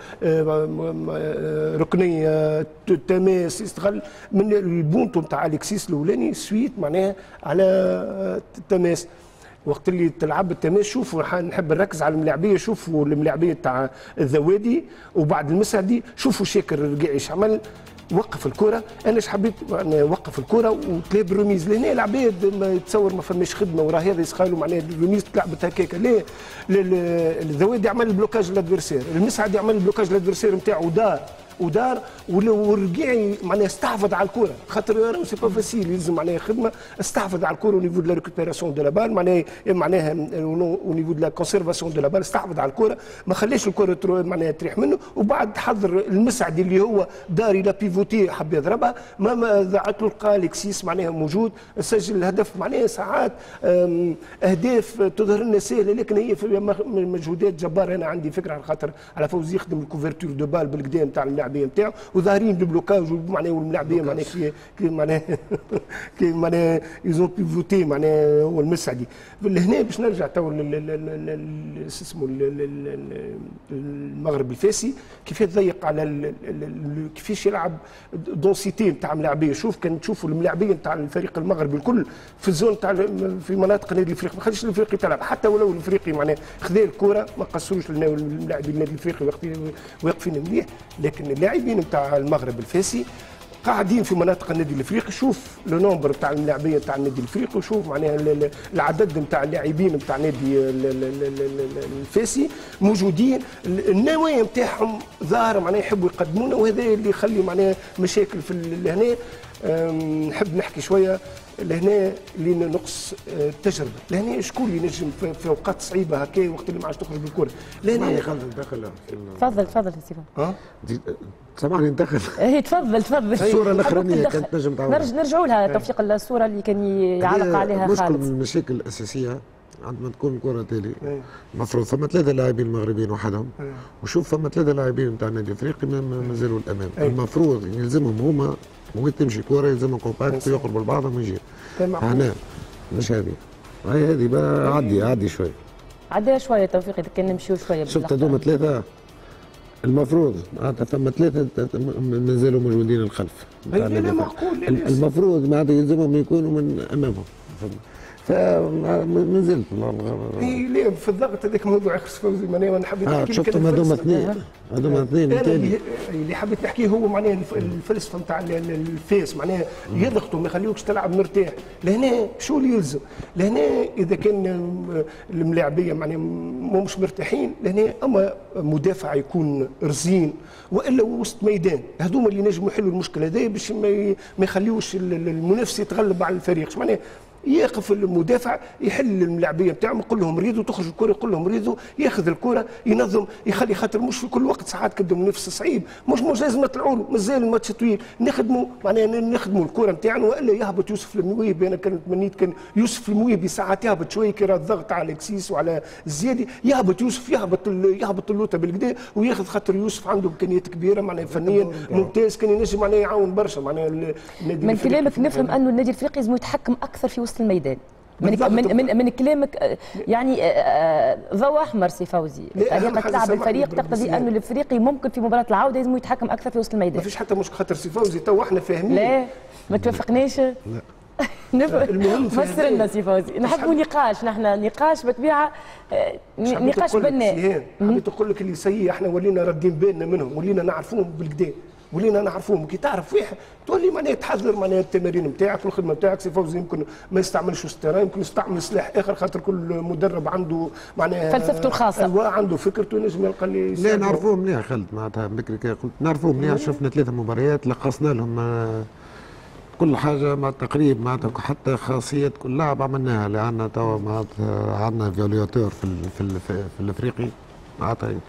ركنيه تماس يستغل من البونتو نتاع الكسيس الاولاني سويت معناها على تماس. وقت اللي تلعب التماس شوفوا نحب نركز على الملاعبيه، شوفوا الملاعبيه تاع الذوادي وبعد المسعدي، شوفوا شاكر الرقيعي عمل وقف الكره. انا حبيت وقف الكره وتلعب الرميز لهنا العباد ما يتصور ما فماش خدمه وراه هذا يسخالوا معناها الرميز تلعبت هكاك. ليه؟ الذوادي عمل بلوكاج للادفيرسير، المسعد يعمل بلوكاج للادفيرسير نتاعو ودار والرقيعي معناها استحفظ على الكره، خاطر سي با فاسيل يلزم معناها خدمه، استحفظ على الكره ونيفو دو لا ريكوبيراسيون دو لا بال معناها ونيفو دو لا كونسيرفاسيون دو لا بال، استحفظ على الكره ما خليش الكره معناها تريح منه، وبعد حضر المسعد اللي هو دار الى بيفوتي حب يضربها ما ضاعت له الكالكسيس معناها موجود سجل الهدف. معناها ساعات اهداف تظهر لنا سهله لكن هي في مجهودات جباره. انا عندي فكره على خاطر على فوز يخدم الكوفرتور دو بال بالقدام نتاع الملاعبيه نتاعو وظاهرين بالبلوكاج معناها والملاعبيه معناها كي معناها يزون بيفوتي معناها هو المسعدي. لهنا باش نرجع تو اسمه المغرب الفاسي كيفاش ضيق على كيفاش يلعب دونسيتي نتاع ملاعبيه. شوف كان تشوفوا الملاعبيه نتاع الفريق المغربي الكل في الزون تاع في مناطق النادي الافريقي ما خليش الافريقي تلعب، حتى ولو الافريقي معناها خذا الكره ما قصروش لنا اللاعبين النادي الافريقي واقفين مليح، لكن اللاعبين نتاع المغرب الفاسي قاعدين في مناطق النادي الافريقي. شوف لو نومبر تاع اللاعبيه تاع النادي الافريقي وشوف معناها العدد نتاع اللاعبين نتاع النادي الفاسي موجودين، النوايا نتاعهم ظاهره معناها يحبوا يقدمونا، وهذا اللي يخلي معناها مشاكل في لهنا. نحب نحكي شويه لهنا لينا نقص التجربه، لهنا شكون اللي ينجم في اوقات صعيبه هكا وقت اللي ما عادش تخرج بالكره لهنا. تفضل يا سيفا. سامحني ندخل. اي تفضل. الصوره الاخرانيه كانت نجم تعاود نرجعوا لها توفيق الصوره اللي كان يعلق عليها خالد. مشكل من المشاكل الاساسيه عندما تكون الكره تالي المفروض فما 3 لاعبين مغربيين وحدهم، وشوف فما 3 لاعبين نتاع النادي الافريقي مازالوا الامام. المفروض يلزمهم هما وين تمشي كوره يلزمهم كومباكت يقربوا لبعضهم ويجي. هنا مش هذه هذه بقى عدي شويه عديها شويه توفيق اذا كان نمشيو شويه. شفت هذوما 3 المفروض معناتها فما 3 مازالوا موجودين الخلف. المفروض معناتها يلزمهم يكونوا من امامهم. فما زلت ليه في الضغط هذاك موضوع اخر فوزي معناها نحب نحكي. شفتهم هذوما 2 اللي حبيت نحكيه هو معناها الفلسفه نتاع الفاس معناها يضغطوا ما يخليوكش تلعب مرتاح. لهنا شو اللي يلزم؟ لهنا اذا كان الملاعبيه معناها مش مرتاحين لهنا اما مدافع يكون رزين والا وسط ميدان، هذوما اللي نجموا يحلوا المشكله هذه باش ما يخليوش المنافس يتغلب على الفريق. معناها يقف المدافع يحل الملاعبيه نتاعهم يقول لهم ريدوا تخرج الكره يقول لهم ريدوا ياخذ الكره ينظم يخلي خاطر مش في كل وقت ساعات قدام نفس صعيب مش لازم نطلعوا له مازال الماتش طويل نخدموا معناها نخدموا الكره نتاعنا والا يهبط يوسف المويبي. انا كنت تمنيت كان يوسف المويبي ساعات يهبط شويه كي راه الضغط على الكسيس وعلى الزيادي يهبط يوسف يهبط اللوطه بالكدا وياخذ خاطر يوسف عنده امكانيات كبيره معناها فنيا ممتاز كان ينجم معناها يعاون برشا معناها النادي. من كلامك نفهم انه النادي الافريقي لازم يتحكم اكثر في وسط الميدان. من كلامك يعني ضوء احمر سي فوزي طريقه تلعب الفريق تقتضي انه الافريقي ممكن في مباراه العوده لازم يتحكم اكثر في وسط الميدان. ما فيش حتى مش خاطر سي فوزي تو احنا فاهمين. لا ما توافقناش. لا المهم فسر لنا سي فوزي نحبوا نقاش نحن نقاش بطبيعه نقاش بناء. حبيت نقول لك اللي سيء احنا ولينا ردين بالنا منهم ولينا نعرفوهم بالكدا ولينا نعرفوهم كي تعرف واحد تولي معناها تحضر معناها التمارين نتاعك والخدمه نتاعك. سي فوزي يمكن ما يستعملش ستيران يمكن يستعمل سلاح اخر خاطر كل مدرب عنده معناها فلسفته الخاصه عنده فكرته ينجم يلقى اللي لا نعرفوهم مليح خالد معناتها بكري كي قلت نعرفوهم مليح. شفنا 3 مباريات لقصنا لهم كل حاجه مع التقريب معناتها حتى خاصيه كل لاعب عملناها اللي عندنا توا معناتها عندنا فيولياتور في الافريقي معناتها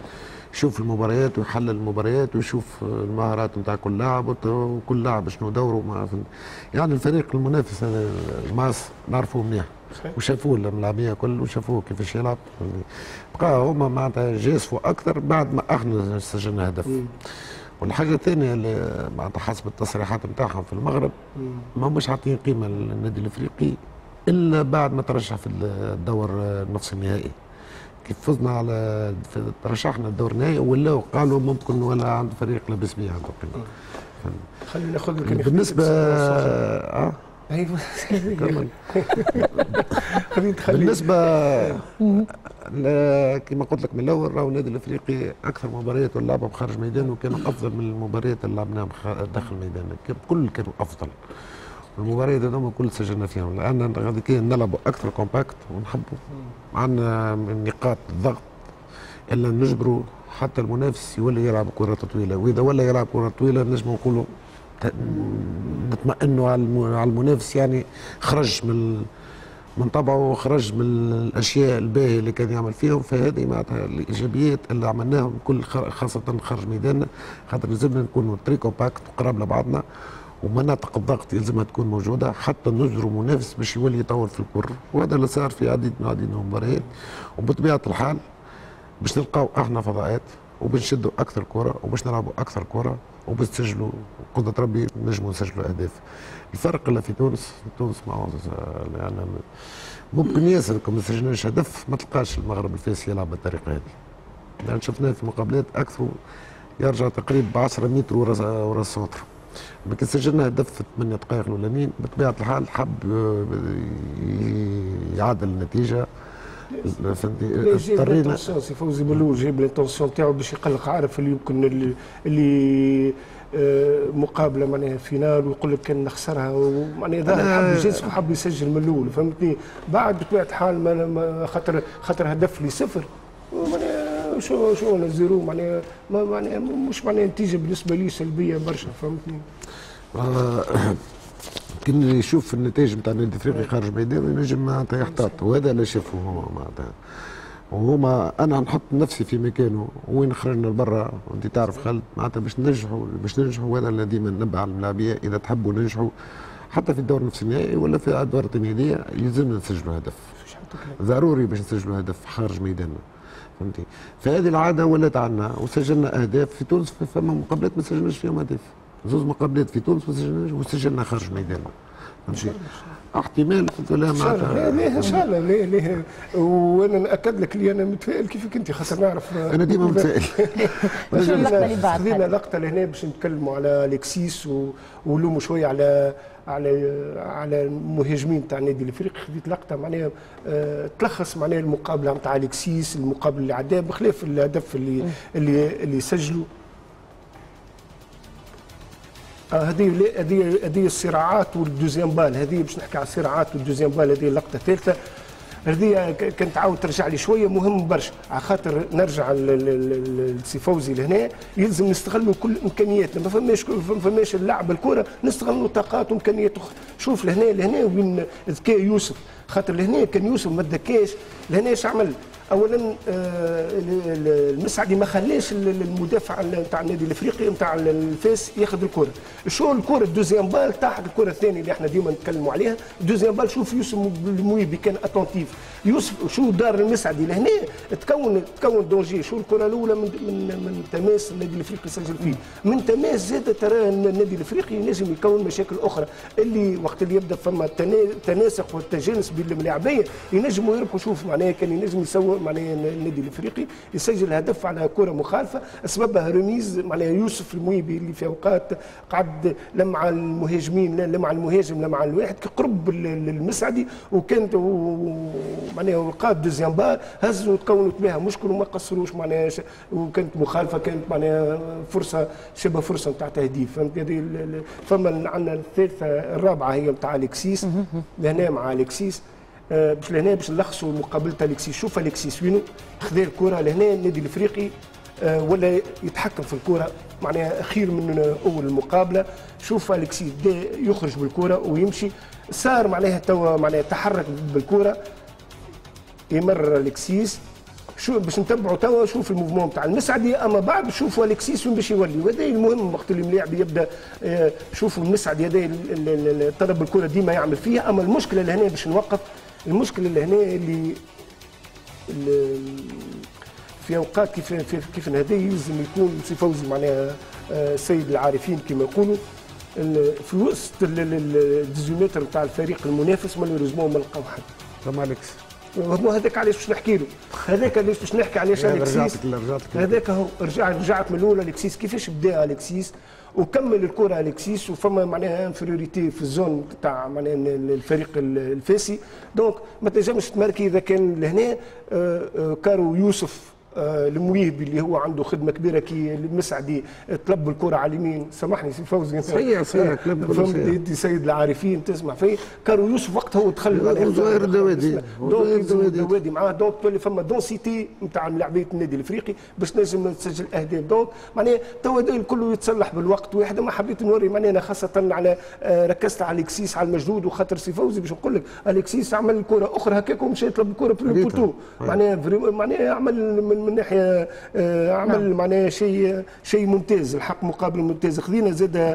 يشوف المباريات ويحلل المباريات ويشوف المهارات نتاع كل لاعب وكل لاعب شنو دوره. يعني الفريق المنافس هذا الماس نعرفوه منيح وشافوه الملاعبيه كل وشافوه كيفاش يلعب. بقى هما معناتها جازفوا اكثر بعد ما احنا سجلنا هدف. والحاجه الثانيه اللي معناتها حسب التصريحات نتاعهم في المغرب ما هماش عاطين قيمه للنادي الافريقي الا بعد ما ترشح في الدور النصف النهائي. كيف فزنا على ترشحنا الدور النهائي ولا قالوا ممكن ولا عنده فريق لاباس به عنده قيمه. خلينا ناخذ بالنسبه بالنسبه كما قلت لك من الاول راهو النادي الافريقي اكثر مباريات لعبها خارج ميدانه كانوا افضل من المباريات اللي لعبناهم داخل الميدان، كل كانوا افضل. المباريات هذوما كل سجلنا فيهم لان غادي كي نلعبوا اكثر كومباكت ونحبوا عندنا من نقاط الضغط الا نجبروا حتى المنافس يولي يلعب كرة طويلة، واذا ولا يلعب كرة طويلة نجم نقولوا نطمئنوا على المنافس، يعني خرج من طبعه وخرج من الاشياء الباهيه اللي كان يعمل فيهم. فهذه معناتها الايجابيات اللي عملناهم كل خاصه خارج ميداننا، خاطر لازمنا نكونوا تري كومباكت وقراب لبعضنا ومناطق الضغط يلزمها تكون موجوده حتى نجروا منافس باش يولي يطول في الكره، وهذا اللي صار في عديد من المباريات. وبطبيعه الحال باش نلقاو احنا فضاءات وباش نشدوا اكثر كره وباش نلعبوا اكثر كره وباش نسجلوا قدرة ربي نجموا نسجلوا اهداف. الفرق اللي في تونس يعني ممكن ياسر كون ما سجلناش هدف ما تلقاش المغرب الفاسي يلعب بالطريقه هذه. يعني شفناه في مقابلات اكثر يرجع تقريبا ب 10 متر ورا السونتر. لكن سجلنا هدف في 8 دقائق الاولانيين بطبيعه الحال حب يعادل النتيجه. فهمتني اضطرينا سي فوزي ملول جايب الانتونسيون تاعو باش يقلق، عارف اللي يمكن اللي مقابله معناها فينال ويقول لك كان نخسرها ومعناها ظاهر حب يجازف وحب يسجل من الاول. فهمتني بعد بطبيعه الحال خاطر هدف لي صفر معناها شو نزيرو معناها مش معناها نتيجه بالنسبه لي سلبيه برشا. فهمتني كل اللي يشوف النتائج نتاع النادي الافريقي خارج ميدانه ينجم معناتها يحتاط، وهذا اللي شافوه هما معناتها. وهما انا نحط نفسي في مكانه وين خرجنا لبرا وانت تعرف خالد معناتها باش ننجحوا وهذا اللي ديما ننبه على الملاعبيه اذا تحبوا ننجحوا حتى في الدور نصف النهائي ولا في الادوار التمهيديه يلزمنا نسجلوا هدف. ضروري باش نسجلوا هدف خارج ميداننا. فهمتي؟ فهذه العاده ولات عندنا وسجلنا اهداف في تونس فما مقابلات ما سجلناش فيهم اهداف. زوز مقابلات في تونس ما سجلناش وسجلنا خارج ميداننا. فهمتي؟ احتمال قلت له معناتها ليه ان شاء الله ليه وانا ناكد لك اللي انا متفائل كيفك انت خاطر نعرف انا ديما متفائل. خذينا لقطه لهنا باش نتكلموا على الكسيس ونلوموا شويه على المهاجمين تاع النادي الافريقي. خذيت لقطه معناها تلخص معناها المقابله نتاع الكسيس، المقابله اللي عداه بخلاف الهدف اللي سجلوا. هذه الصراعات والدوزيام بال، هذه باش نحكي على الصراعات والدوزيام بال، هذه اللقطه الثالثه هذه كانت تعاود ترجع لي شويه مهم برشا على خاطر نرجع لسي فوزي لهنا. يلزم نستغلوا كل امكانياتنا، ما فماش اللعب الكره نستغلوا طاقات وامكانيات اخرى. شوف لهنا وين ذكاء يوسف، خاطر لهنا كان يوسف ما ذكاش. لهنا ايش عمل؟ اولا المسعدي ما خلاش المدافع نتاع النادي الافريقي نتاع الفاس ياخذ الكره. شو الكره الدوزيام بال تحت الكره الثانيه اللي احنا ديما نتكلموا عليها الدوزيام بال. شوف يوسف المويبي كان اتونتيف. يوسف شو دار المسعدي لهنا تكون دونجي. شو الكره الاولى من تماس النادي الافريقي سجل فيه، من تماس زاد ترى النادي الافريقي ينجم يكون مشاكل اخرى اللي وقت اللي يبدا فما التناسق والتجانس بين اللاعبيه ينجموا يربحوا. شوف معناها كان ينجم يسوي معناها النادي الافريقي يسجل هدف على كره مخالفه اسبابها رميز معناها يوسف المويبي اللي في اوقات قعد لا مع المهاجمين لا مع المهاجم لا مع الواحد قرب المسعدي وكانت معناها ولقات دوزيام بال هزوا وتكونت بها مشكل وما قصروش معناها وكانت مخالفه كانت معناها فرصه شبه فرصه نتاع تهديف. فهمت؟ هذه فما عندنا الثالثه الرابعه هي نتاع الكسيس لهنا مع الكسيس باش لهنا باش نلخصوا مقابله الكسيس. شوف الكسيس وينو خذا الكره لهنا النادي الافريقي ولا يتحكم في الكره معناها خير من اول المقابله. شوف الكسيس يخرج بالكره ويمشي صار معناها توا معناها تحرك بالكره يمر الكسيس شو باش نتبعوا توا شوف الموفمون تاع المسعدي، اما بعد شوفوا الكسيس وين باش يولي، وهذا المهم وقت اللي اللاعب يبدا. شوفوا المسعدي هذا طلب الكره ديما يعمل فيها، اما المشكله اللي هنا باش نوقف، المشكله اللي هنا اللي في اوقات كيف هذا يلزم يكون سي فوزي معناها سيد العارفين كما يقولوا، في وسط الديزيمتر نتاع الفريق المنافس مالوريزمون ما نلقاو حد. اليكس هذاك علاش باش نحكي له، هذاك علاش باش نحكي علاش اليكسيس، هذاك هو رجعت من الاولى اليكسيس كيفاش بدا اليكسيس وكمل الكره اليكسيس، وفما معناها انفيريوريتي في الزون تاع معناها الفريق الفاسي، دونك ما تنجمش تماركي اذا كان لهنا كارو يوسف المويهبي اللي هو عنده خدمه كبيره كي المسعدي طلب الكره على اليمين. سامحني سي فوزي صحيح فهمت سيد العارفين تسمع فيه، كارو يوسف وقتها هو دخل وزهير الدوادي الدوادي معاه، دونك تولي فما دونسيتي نتاع لاعبيه النادي الافريقي باش نجم تسجل اهداف. دونك معناها توا الكل يتصلح بالوقت. واحد ما حبيت نوري معناها انا خاصه على ركزت على اليكسيس على المجهود، وخاطر سي فوزي باش نقول لك اليكسيس عمل الكره اخرى هكاك ومشى يطلب الكره بوتو، معناها عمل من ناحيه عمل معناها شيء ممتاز، الحق مقابل ممتاز. خذينا زاد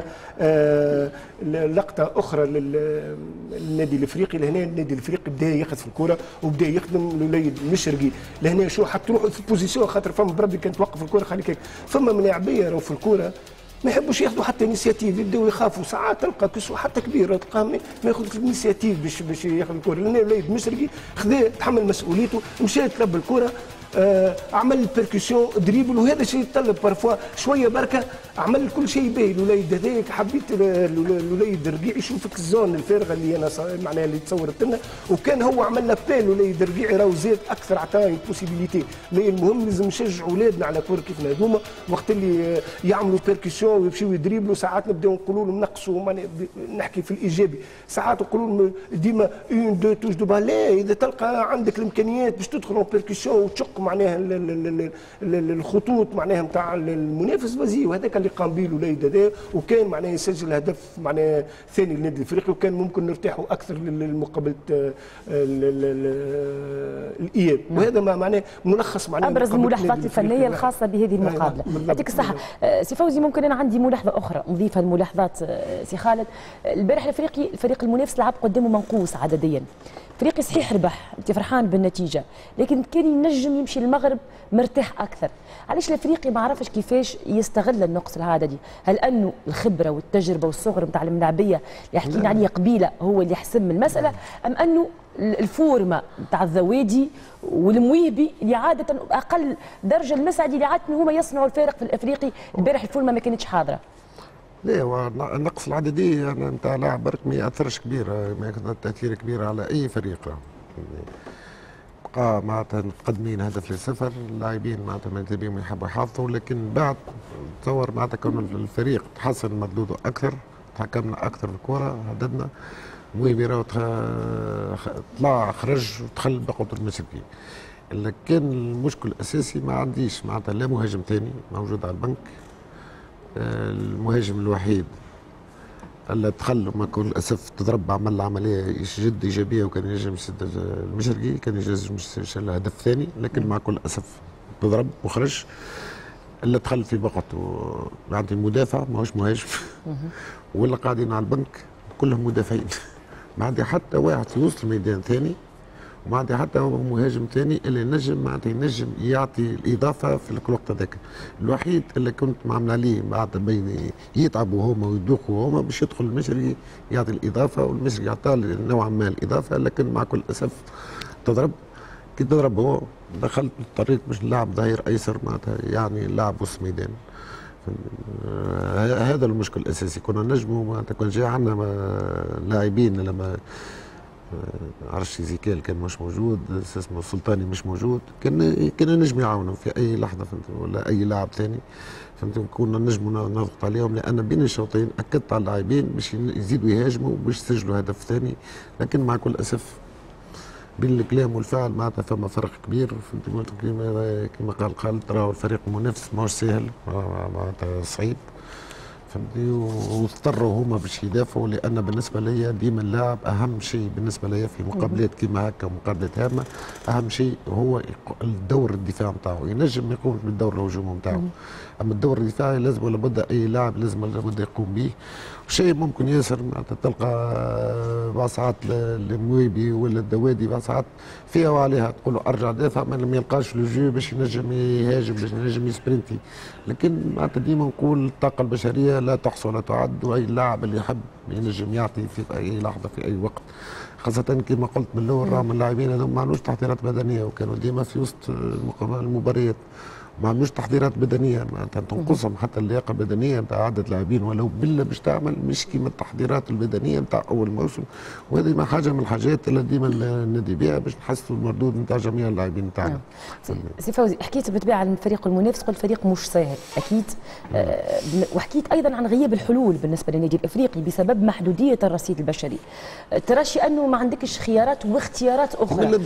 لقطه اخرى للنادي الافريقي، لهنا النادي الافريقي بدا ياخذ في الكره وبدا يخدم الوليد المشرقي، لهنا شو حتى تروح في البوزيسيون خاطر فما بربي كان توقف الكره خليك هيك، فما ملاعبيه راهو في الكره ما يحبوش ياخذوا حتى انيسياتيف، يبداو يخافوا. ساعات تلقى كسوه حتى كبير تلقاه ما ياخذ الانيسياتيف باش ياخذ الكره، لان الوليد المشرقي خذا تحمل مسؤوليته، مشى طلب الكره، عمل البركسيون دريبل، وهذا الشيء يتطلب بارفوا شويه بركه، عمل كل شيء باهي. الوليد هذاك حبيت الوليد الرقيعي يشوفك الزون الفارغه اللي انا معناها اللي تصورت لنا، وكان هو عمل لابيل الوليد الرقيعي راهو زاد اكثر عطانا بوسيبيليتي. مي المهم لازم نشجعوا اولادنا على كره كيف هذوما، وقت اللي يعملوا بيركسيون ويمشيو يدريبلوا ساعات نبداو نقولوا لهم نقصوا، نحكي في الايجابي، ساعات نقولوا لهم ديما اون دو توش دو بالي، اذا تلقى عندك الامكانيات باش تدخل بيركسيون وتشق معناها الخطوط معناها نتاع المنافس فازي. وهذاك اللي قام به الوليد هذا، وكان معناها يسجل هدف معناها ثاني للنادي الافريقي، وكان ممكن نرتاحوا اكثر للمقابله الاياب. وهذا ما معناه ملخص معناها ابرز الملاحظات الفنيه الخاصه بهذه المقابله. يعطيك الصحه. سي فوزي ممكن انا عندي ملاحظه اخرى نضيفها الملاحظات سي خالد. البارح الفريق المنافس لعب قدامه منقوص عدديا، فريقي صحيح ربح، انت فرحان بالنتيجه، لكن كان ينجم يمشي المغرب مرتاح اكثر. علاش الافريقي ما عرفش كيفاش يستغل النقص العددي؟ هل انه الخبره والتجربه والصغر نتاع الملاعبيه اللي حكينا عليه قبيله هو اللي يحسم المساله، ام انه الفورمه نتاع الذوادي والمويبي اللي عاده اقل درجه المسعدي اللي عاده هما يصنعوا الفارق في الافريقي؟ البارح الفورمه ما كانتش حاضره. لا، هو النقص العددي نتاع لاعب برك ما ياثرش كبير، ما ياخذ تاثير كبير على اي فريق. بقى معناتها مقدمين هدف للصفر، اللاعبين معناتها ماذا بهم يحبوا يحافظوا، لكن بعد تصور معناتها كون الفريق تحسن مردوده اكثر، تحكمنا اكثر في الكره، هددنا مويبي راهو طلع خرج ودخل بقوة المشرقي. لكن المشكل الاساسي ما عنديش معناتها لا مهاجم ثاني موجود على البنك، المهاجم الوحيد اللي دخل وما كل الاسف تضرب، عمل عمليه جد ايجابيه وكان ينجم يسد المشرقي، كان ينجم يسجل هدف ثاني، لكن مع كل الاسف تضرب وخرج. اللي دخل في وقته عندي المدافع ماهوش مهاجم ولا قاعدين على البنك كلهم مدافعين، ما عندي حتى واحد في وسط الميدان ثاني، وما عندي حتى مهاجم ثاني اللي نجم معناتها ينجم يعطي الاضافه في الوقت هذاك. الوحيد اللي كنت معامل عليه بعد بين يتعبوا هما ويدوخوا هما باش يدخل المشرقي يعطي الاضافه، والمشرقي يعطى نوعا ما الاضافه، لكن مع كل اسف تضرب. كي تضرب هو دخلت اضطريت باش نلعب ظهير ايسر معناتها يعني لاعب وسط ميدان. هذا المشكل الاساسي. كنا نجموا معناتها كان جاي عندنا لاعبين لما عرش زيكال كان مش موجود، اسمه السلطاني مش موجود، كنا نجم يعاونوا في اي لحظه فهمت، ولا اي لاعب ثاني فهمت، كنا نجموا نضغط عليهم، لان بين الشوطين اكدت على اللاعبين باش يزيدوا يهاجموا باش يسجلوا هدف ثاني، لكن مع كل اسف بين الكلام والفعل معناتها فما فرق كبير. فهمت كما قال خالد، راهو الفريق المنافس ماهوش سهل، معناتها صعيب فهمتني، واضطروا هما باش يدافعوا، لان بالنسبه لي ديما اللاعب اهم شيء بالنسبه لي في مقابلات كيما هكا مقابلات هامه، اهم شيء هو الدور الدفاع نتاعو، ينجم ما يقومش بالدور الهجومي نتاعو، اما الدور الدفاعي لازم ولا بد اي لاعب لازم ولا بد يقوم به. شيء ممكن ياسر تلقى بعض ساعات المويبي ولا الدوادي بعض ساعات فيها وعليها، تقول له ارجع دافع ما يلقاش لو جو باش ينجم يهاجم باش ينجم يسبرنتي، لكن معناتها ديما نقول الطاقه البشريه لا تحصى ولا تعد، واي لاعب اللي يحب ينجم يعطي في اي لحظه في اي وقت، خاصة كما قلت من الاول راهم اللاعبين هذوما ما عندوش تحضيرات بدنيه وكانوا ديما في وسط المباريات ما عندوش تحضيرات بدنيه، معناتها تنقصهم حتى اللياقه البدنيه نتاع عدد لاعبين ولو بالله باش تعمل مش كيما التحضيرات البدنيه نتاع اول موسم، وهذه ما حاجه من الحاجات اللي ديما ندي بها باش نحسوا المردود نتاع جميع اللاعبين نتاعنا. سي فوزي حكيت بالطبيعه عن الفريق المنافس، قلت فريق مش سهل اكيد، وحكيت ايضا عن غياب الحلول بالنسبه للنادي الافريقي بسبب محدوديه الرصيد البشري، ترشي انه ما عندكش خيارات واختيارات اخرى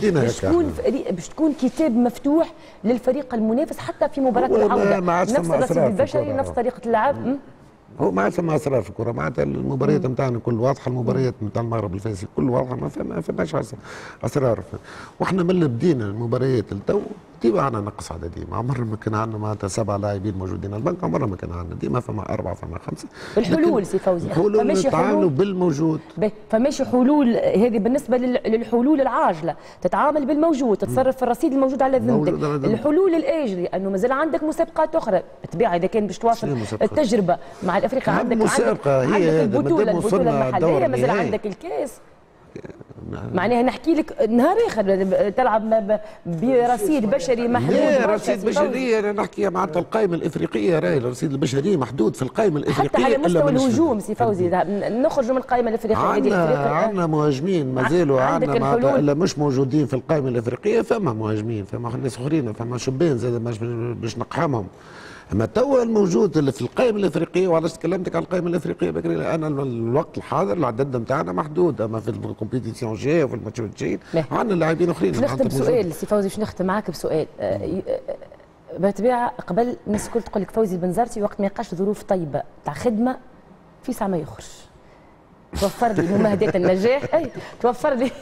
باش تكون كتاب مفتوح للفريق المنافس حتى في مباراة العودة، نفس الرصيد البشري نفس طريقة اللعب. هو ما عادش ثم اسرار في الكره، معناتها المباريات نتاعنا كل واضحه، المباريات نتاع المغرب الفاسي كل واضحه، ما فماش اسرار، واحنا من اللي بدينا المباريات لتو ديما عندنا نقص عددي، عمرنا ما كان عندنا معناتها 7 لاعبين موجودين على البنك، عمرنا ما كان عندنا، ديما فما 4 فما 5. الحلول سي فوزي الحلول نتعاملوا بالموجود، فماشي حلول هذه بالنسبه للحلول العاجله، تتعامل بالموجود، تتصرف في الرصيد الموجود على ذمتك. الحلول الاجري انه مازال عندك مسابقات اخرى، بالطبيعه اذا كان باش تواصل التجربه مع الافريقيا، عندك البطوله المحليه، مازال عندك الكاس، معناها نحكي لك نهار اخر تلعب برصيد بشري محدود. لا رصيد بشري انا نحكي معناتها القائمه الافريقيه، راهي الرصيد البشري محدود في القائمه الافريقيه حتى على مستوى الهجوم سي فوزي، نخرجوا من القائمه الافريقيه. عندنا مهاجمين مازالوا عندنا الا مش موجودين في القائمه الافريقيه، فما مهاجمين، فما ناس اخرين، فما شبان زاد باش نقحمهم. اما توا الموجود اللي في القائمه الافريقيه، وعلاش تكلمتك على القائمه الافريقيه بكري، انا الوقت الحاضر العدد نتاعنا محدود، اما في الكومبيتيسيون الجايه وفي الماتشات الجايين عندنا لاعبين اخرين. باش نختم بسؤال سي فوزي، باش نختم معاك بسؤال. بالطبيعه قبل الناس الكل تقول لك فوزي البنزرتي وقت ما يلقاش ظروف طيبه تاع خدمه في ساعه ما يخرج، توفر لي ممهدات النجاح، اي توفر لي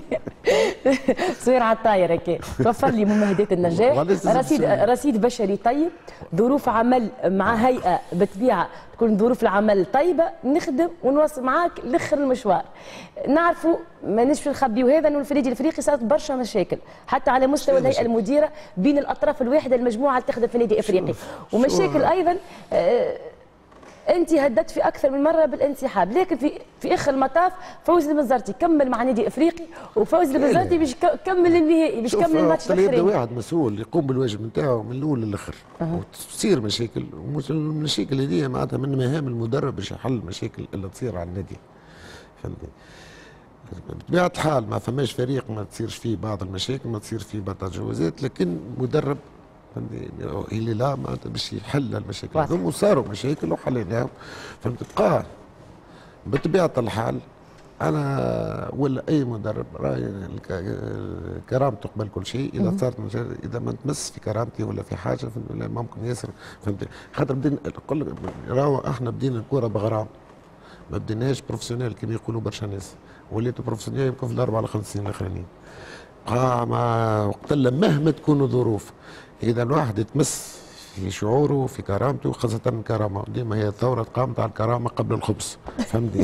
صوير على الطاير هكا، توفر لي ممهدات النجاح، رصيد بشري طيب، ظروف عمل مع هيئه بالطبيعه تكون ظروف العمل طيبه، نخدم ونواصل معاك لاخر المشوار. نعرفوا مانيش نخبيو هذا انه الفريق الافريقي صارت برشا مشاكل حتى على مستوى الهيئه المديره بين الاطراف الواحده المجموعه اللي تخدم في النادي الافريقي، ومشاكل ايضا انت هددت في اكثر من مره بالانسحاب، لكن في اخر المطاف فوزي البنزرتي كمل مع نادي افريقي، وفوزي البنزرتي باش يكمل النهائي، باش يكمل الماتش الاخرين. واحد مسؤول يقوم بالواجب نتاعو من الاول للاخر، وتصير مشاكل، المشاكل هذه معناتها من مهام المدرب باش يحل المشاكل اللي تصير على النادي. فهمتني؟ بطبيعه الحال ما فماش فريق ما تصيرش فيه بعض المشاكل، ما تصير فيه بعض التجاوزات، لكن مدرب اللي لا معناتها باش يحل المشاكل هذوما، وصاروا مشاكل وحليناهم. فهمت؟ بقى بطبيعه الحال انا ولا اي مدرب راهي كرامته قبل كل شيء، اذا صارت اذا ما تمس في كرامتي ولا في حاجه ممكن ياسر. فهمت؟ خاطر بدينا نقول لك راهو احنا بدينا الكره بغرام، ما بديناش بروفيسيونيل كما يقولوا برشا ناس، وليت بروفيسيونيل يمكن في الاربع ولا 5 سنين الاخرانيين. ما وقت مهما تكون الظروف، إذا الواحد يتمس في شعوره وفي كرامته، خاصة الكرامة، ديما هي الثورة قامت على الكرامة قبل الخبز. فهمتني؟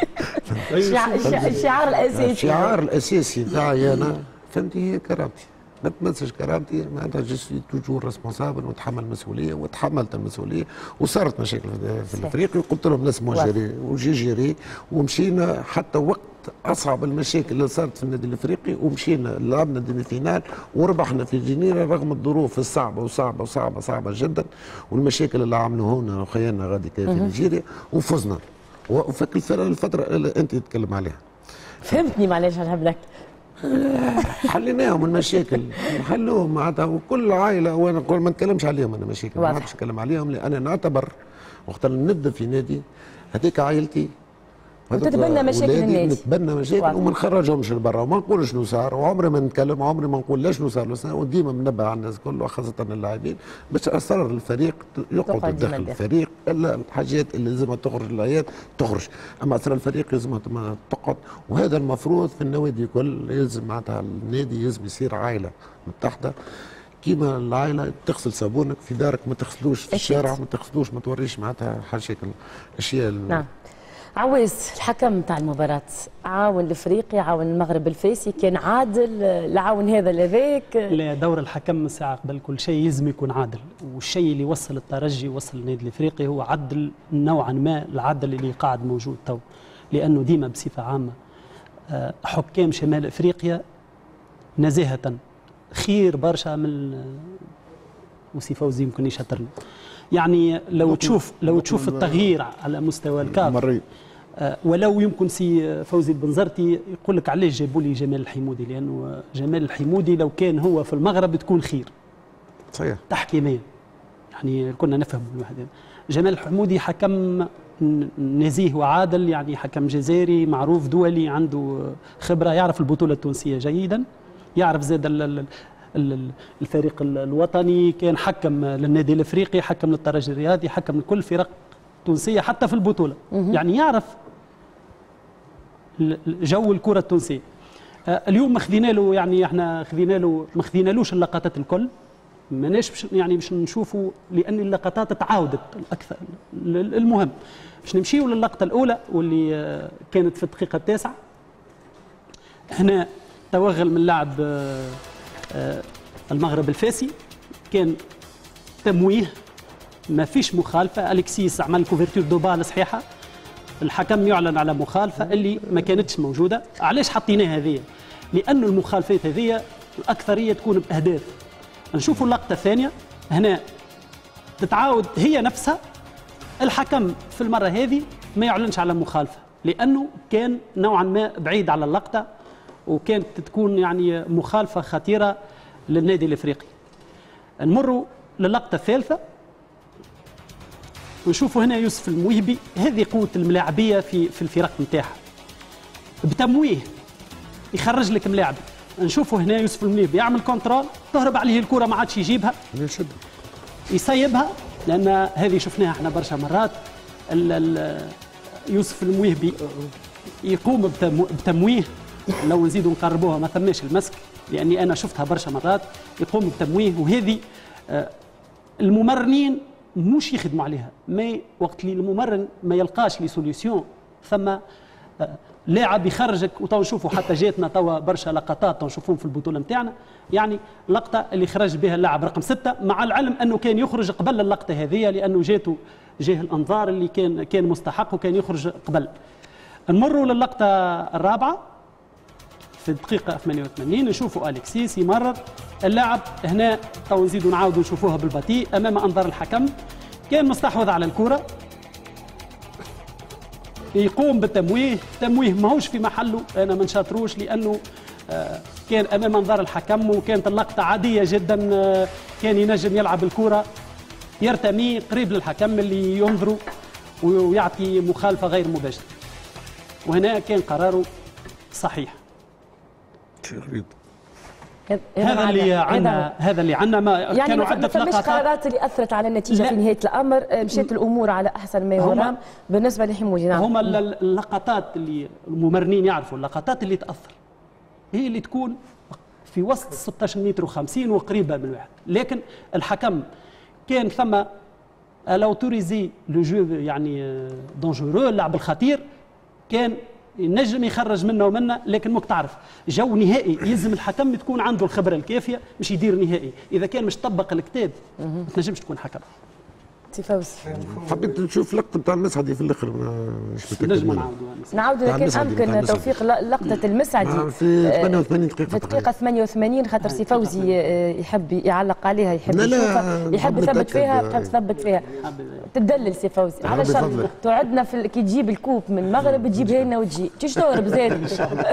الشعار الأساسي، الشعار الأساسي نتاعي أنا، فهمتي، هي كرامتي، ما تمسش كرامتي معناتها جو سوي توجور ريسبونسابل، ونتحمل المسؤولية، وتحملت المسؤولية، وصارت مشاكل في الأفريقي، وقلت لهم لازم جيري، ومشينا حتى وقت اصعب المشاكل اللي صارت في النادي الافريقي، ومشينا لعبنا ديمي فينال وربحنا في جنينه رغم الظروف الصعبه وصعبه جدا، والمشاكل اللي عملوها خيالنا غادي في نيجيريا، وفزنا. وفك الفتره اللي انت تتكلم عليها. فهمتني معليش نحب لك. حليناهم المشاكل، نحلوهم معناتها، وكل عائله، وانا نقول ما نتكلمش عليهم انا مشاكل، ما عادش نتكلم عليهم، لان انا نعتبر وقت اللي نبدا في نادي هذيك عائلتي وتتبنى مشاكل النادي. نتبنى مشاكل وما نخرجهمش لبرا وما نقولش شنو صار، وعمري ما نتكلم وعمري ما نقول لا شنو صار، وديما منبه على الناس الكل وخاصه اللاعبين باش اسرار الفريق يقعد داخل الفريق، الا الحاجات اللي لازمها تخرج للعياد تخرج، اما اسرار الفريق لازمها تقعد، وهذا المفروض في النوادي الكل. لازم معناتها النادي لازم يصير عائله متحده، كيما العائله تغسل صابونك في دارك ما تغسلوش في الشارع، ما تغسلوش، ما توريش معناتها حاجه الاشياء. نعم. عويس الحكم تاع المباراة عاون الافريقي، عاون المغرب الفاسي، كان عادل، العاون هذا لذاك؟ لا، دور الحكم ساعة قبل كل شيء يلزم يكون عادل، والشيء اللي وصل الترجي وصل النادي الافريقي هو عدل نوعا ما، العدل اللي قاعد موجود تو، لانه ديما بصفة عامة حكام شمال افريقيا نزاهة خير برشا من وسي فوزي يمكن يشترني. يعني لو تشوف التغيير على مستوى الكاف، ولو يمكن سي فوزي البنزرتي يقول لك علاش جابوا لي جمال الحمودي، لانه جمال الحمودي لو كان هو في المغرب تكون خير. صحيح. تحكيميا يعني كنا نفهم الواحد. جمال الحمودي حكم نزيه وعادل، يعني حكم جزائري معروف دولي، عنده خبره، يعرف البطوله التونسيه جيدا، يعرف زاد الفريق الوطني، كان حكم للنادي الافريقي، حكم للترجي الرياضي، حكم لكل فرق تونسيه حتى في البطوله، يعني يعرف جو الكره التونسيه. اليوم ما خذينا له، يعني احنا ما خذينالوش اللقطات الكل، ماناش يعني باش نشوفوا، لان اللقطات تعاودت الاكثر. المهم باش نمشيو للقطه الاولى واللي كانت في الدقيقه التاسعه. هنا توغل من لاعب المغرب الفاسي، كان تمويه، ما فيش مخالفه، الكسيس عمل كوفرتور دو بال صحيحه، الحكم يعلن على مخالفه اللي ما كانتش موجوده. علاش حطيناها هذه؟ لأن المخالفات هذه الأكثرية تكون بأهداف. نشوفوا اللقطة الثانية، هنا تتعاود هي نفسها، الحكم في المرة هذه ما يعلنش على مخالفة لأنه كان نوعا ما بعيد على اللقطة، وكانت تكون يعني مخالفة خطيرة للنادي الإفريقي. نمروا للقطة الثالثة ونشوفوا هنا يوسف المويهبي، هذه قوة الملاعبية في الفرق نتاعها، بتمويه يخرج لك ملاعب. نشوفوا هنا يوسف المويهبي يعمل كونترول، تهرب عليه الكرة ما عادش يجيبها، يسيبها، لأن هذه شفناها احنا برشا مرات. يوسف المويهبي يقوم بتمويه، لو نزيدوا نقربوها ما ثماش المسك، لأني أنا شفتها برشا مرات، يقوم بتمويه. وهذه الممرنين مش يخدموا عليها، ما وقت اللي الممرن ما يلقاش لي سوليسيون ثم لاعب يخرجك. وتو نشوفوا حتى جاتنا توا برشا لقطات نشوفوهم في البطوله نتاعنا، يعني لقطه اللي خرج بها اللاعب رقم 6، مع العلم انه كان يخرج قبل اللقطه هذه لانه جاه الانظار اللي كان مستحق وكان يخرج قبل. نمروا للقطه الرابعه في الدقيقه 88، نشوفوا الكسيس يمرر اللاعب هنا، تو نزيدوا نعاودوا نشوفوها بالبطيء امام انظار الحكم، كان مستحوذ على الكره، يقوم بالتمويه، تمويه ماهوش في محله، انا ما نشاطروش لانه كان امام انظار الحكم وكانت اللقطه عاديه جدا، كان ينجم يلعب الكره، يرتمي قريب للحكم اللي ينظروا ويعطي مخالفه غير مباشره، وهنا كان قراره صحيح. هذا اللي عندنا ما يعني كانوا عدة لقطات، يعني قرارات اللي اثرت على النتيجه لا. في نهايه الامر مشيت الامور على احسن ما يرام بالنسبه لحمودي. نعم، هما اللقطات اللي الممرنين يعرفوا، اللقطات اللي تاثر هي اللي تكون في وسط 16 متر و50 وقريبه من الواحد، لكن الحكم كان ثم الاوتوريزي لو جو يعني دونجورو، اللعب الخطير، كان ينجم يخرج منا ومنا، لكن ماك تعرف جو نهائي يلزم الحكم تكون عنده الخبره الكافيه باش يدير نهائي، اذا كان مش طبق الكتاب ما تنجمش تكون حكم. سي فوزي حبيت نشوف لقطه نتاع المسعدي في الاخر، مش متاكد نعاودوا لكن امكن توفيق لقطه المسعدي في 88 دقيقه، في الدقيقه 88 خاطر سي فوزي يحب يعلق عليها، يحب يشوفها، يحب يثبت فيها، تدلل سي فوزي على شرط توعدنا كي تجيب الكوب من المغرب تجيبها لنا وتجي تيش تهرب زاد.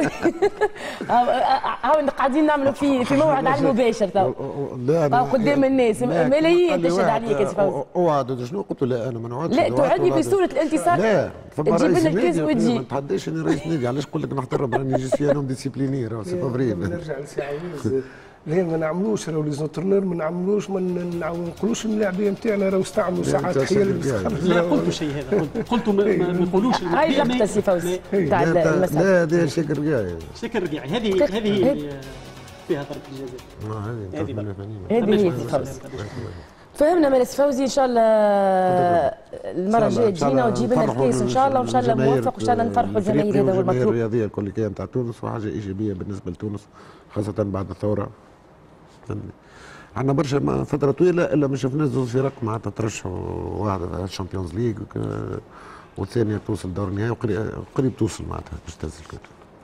هاو قاعدين نعملوا في موعد على المباشر تو قدام الناس، ملايين تشهد عليك يا سي فوزي. وعدت شنو؟ قلت له لا انا ما نوعدش. لا توعدني بصوره الانتصار. لا تجيب لنا الكاس وتجي. ما نتحداش اني رئيس نادي، علاش نقول لك نحترم راني جيسيانوم ديسيبلينير سي با فري. نرجع لسي عويز، لا ما نعملوش راهو لي زونترونور ما نعملوش ما نقولوش اللاعبيه نتاعنا راهو استعملوا ساعات حيل. لا قلت شيء هذا، قلت ما يقولوش. هاي اللقطه سي فوزي تاع المساء. لا هذا شكر رقاعي. شكر رقاعي هذه فيها ضربه الجزاء. هذه هي سي فوزي. فهمنا مال سي فوزي، ان شاء الله المره الجايه تجينا وتجيب لنا الكاس ان شاء الله، وان شاء الله موفق، وان شاء الله نفرحوا الجماهير. هذا هو المطلوب. الرياضيه الكل كانت تاع تونس وحاجه ايجابيه بالنسبه لتونس خاصه بعد الثوره. عندنا برشا فتره طويله الا ما شفناش زوج فرق معناتها ترشحوا، واحد الشامبيونز ليج والثانيه توصل دور النهائي وقريب توصل معناتها باش تهز الكل.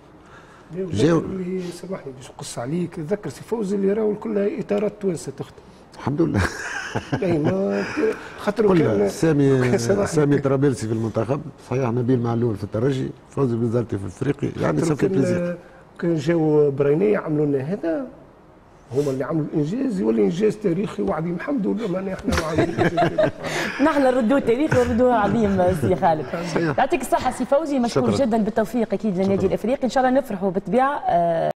اللي سامحني باش نقص عليك، تذكر سي فوزي اللي راهو كلها اطارات توانسه تخدم. الحمد لله. اي ما خاطر كان سامي طرابلسي في المنتخب، صحيح نبيل معلول في الترجي، فوزي بن زلتي في الافريقي، يعني صافي بليزير. كان جاو برينيه عملوا لنا هذا، هما اللي عملوا الانجاز، يولي انجاز تاريخي وعظيم. الحمد لله معناها احنا نحن نردوه تاريخي ونردوه عظيم سي خالد. يعطيك الصحه سي فوزي، مشكور جدا، بالتوفيق اكيد للنادي الافريقي، ان شاء الله نفرحوا بالطبيعه.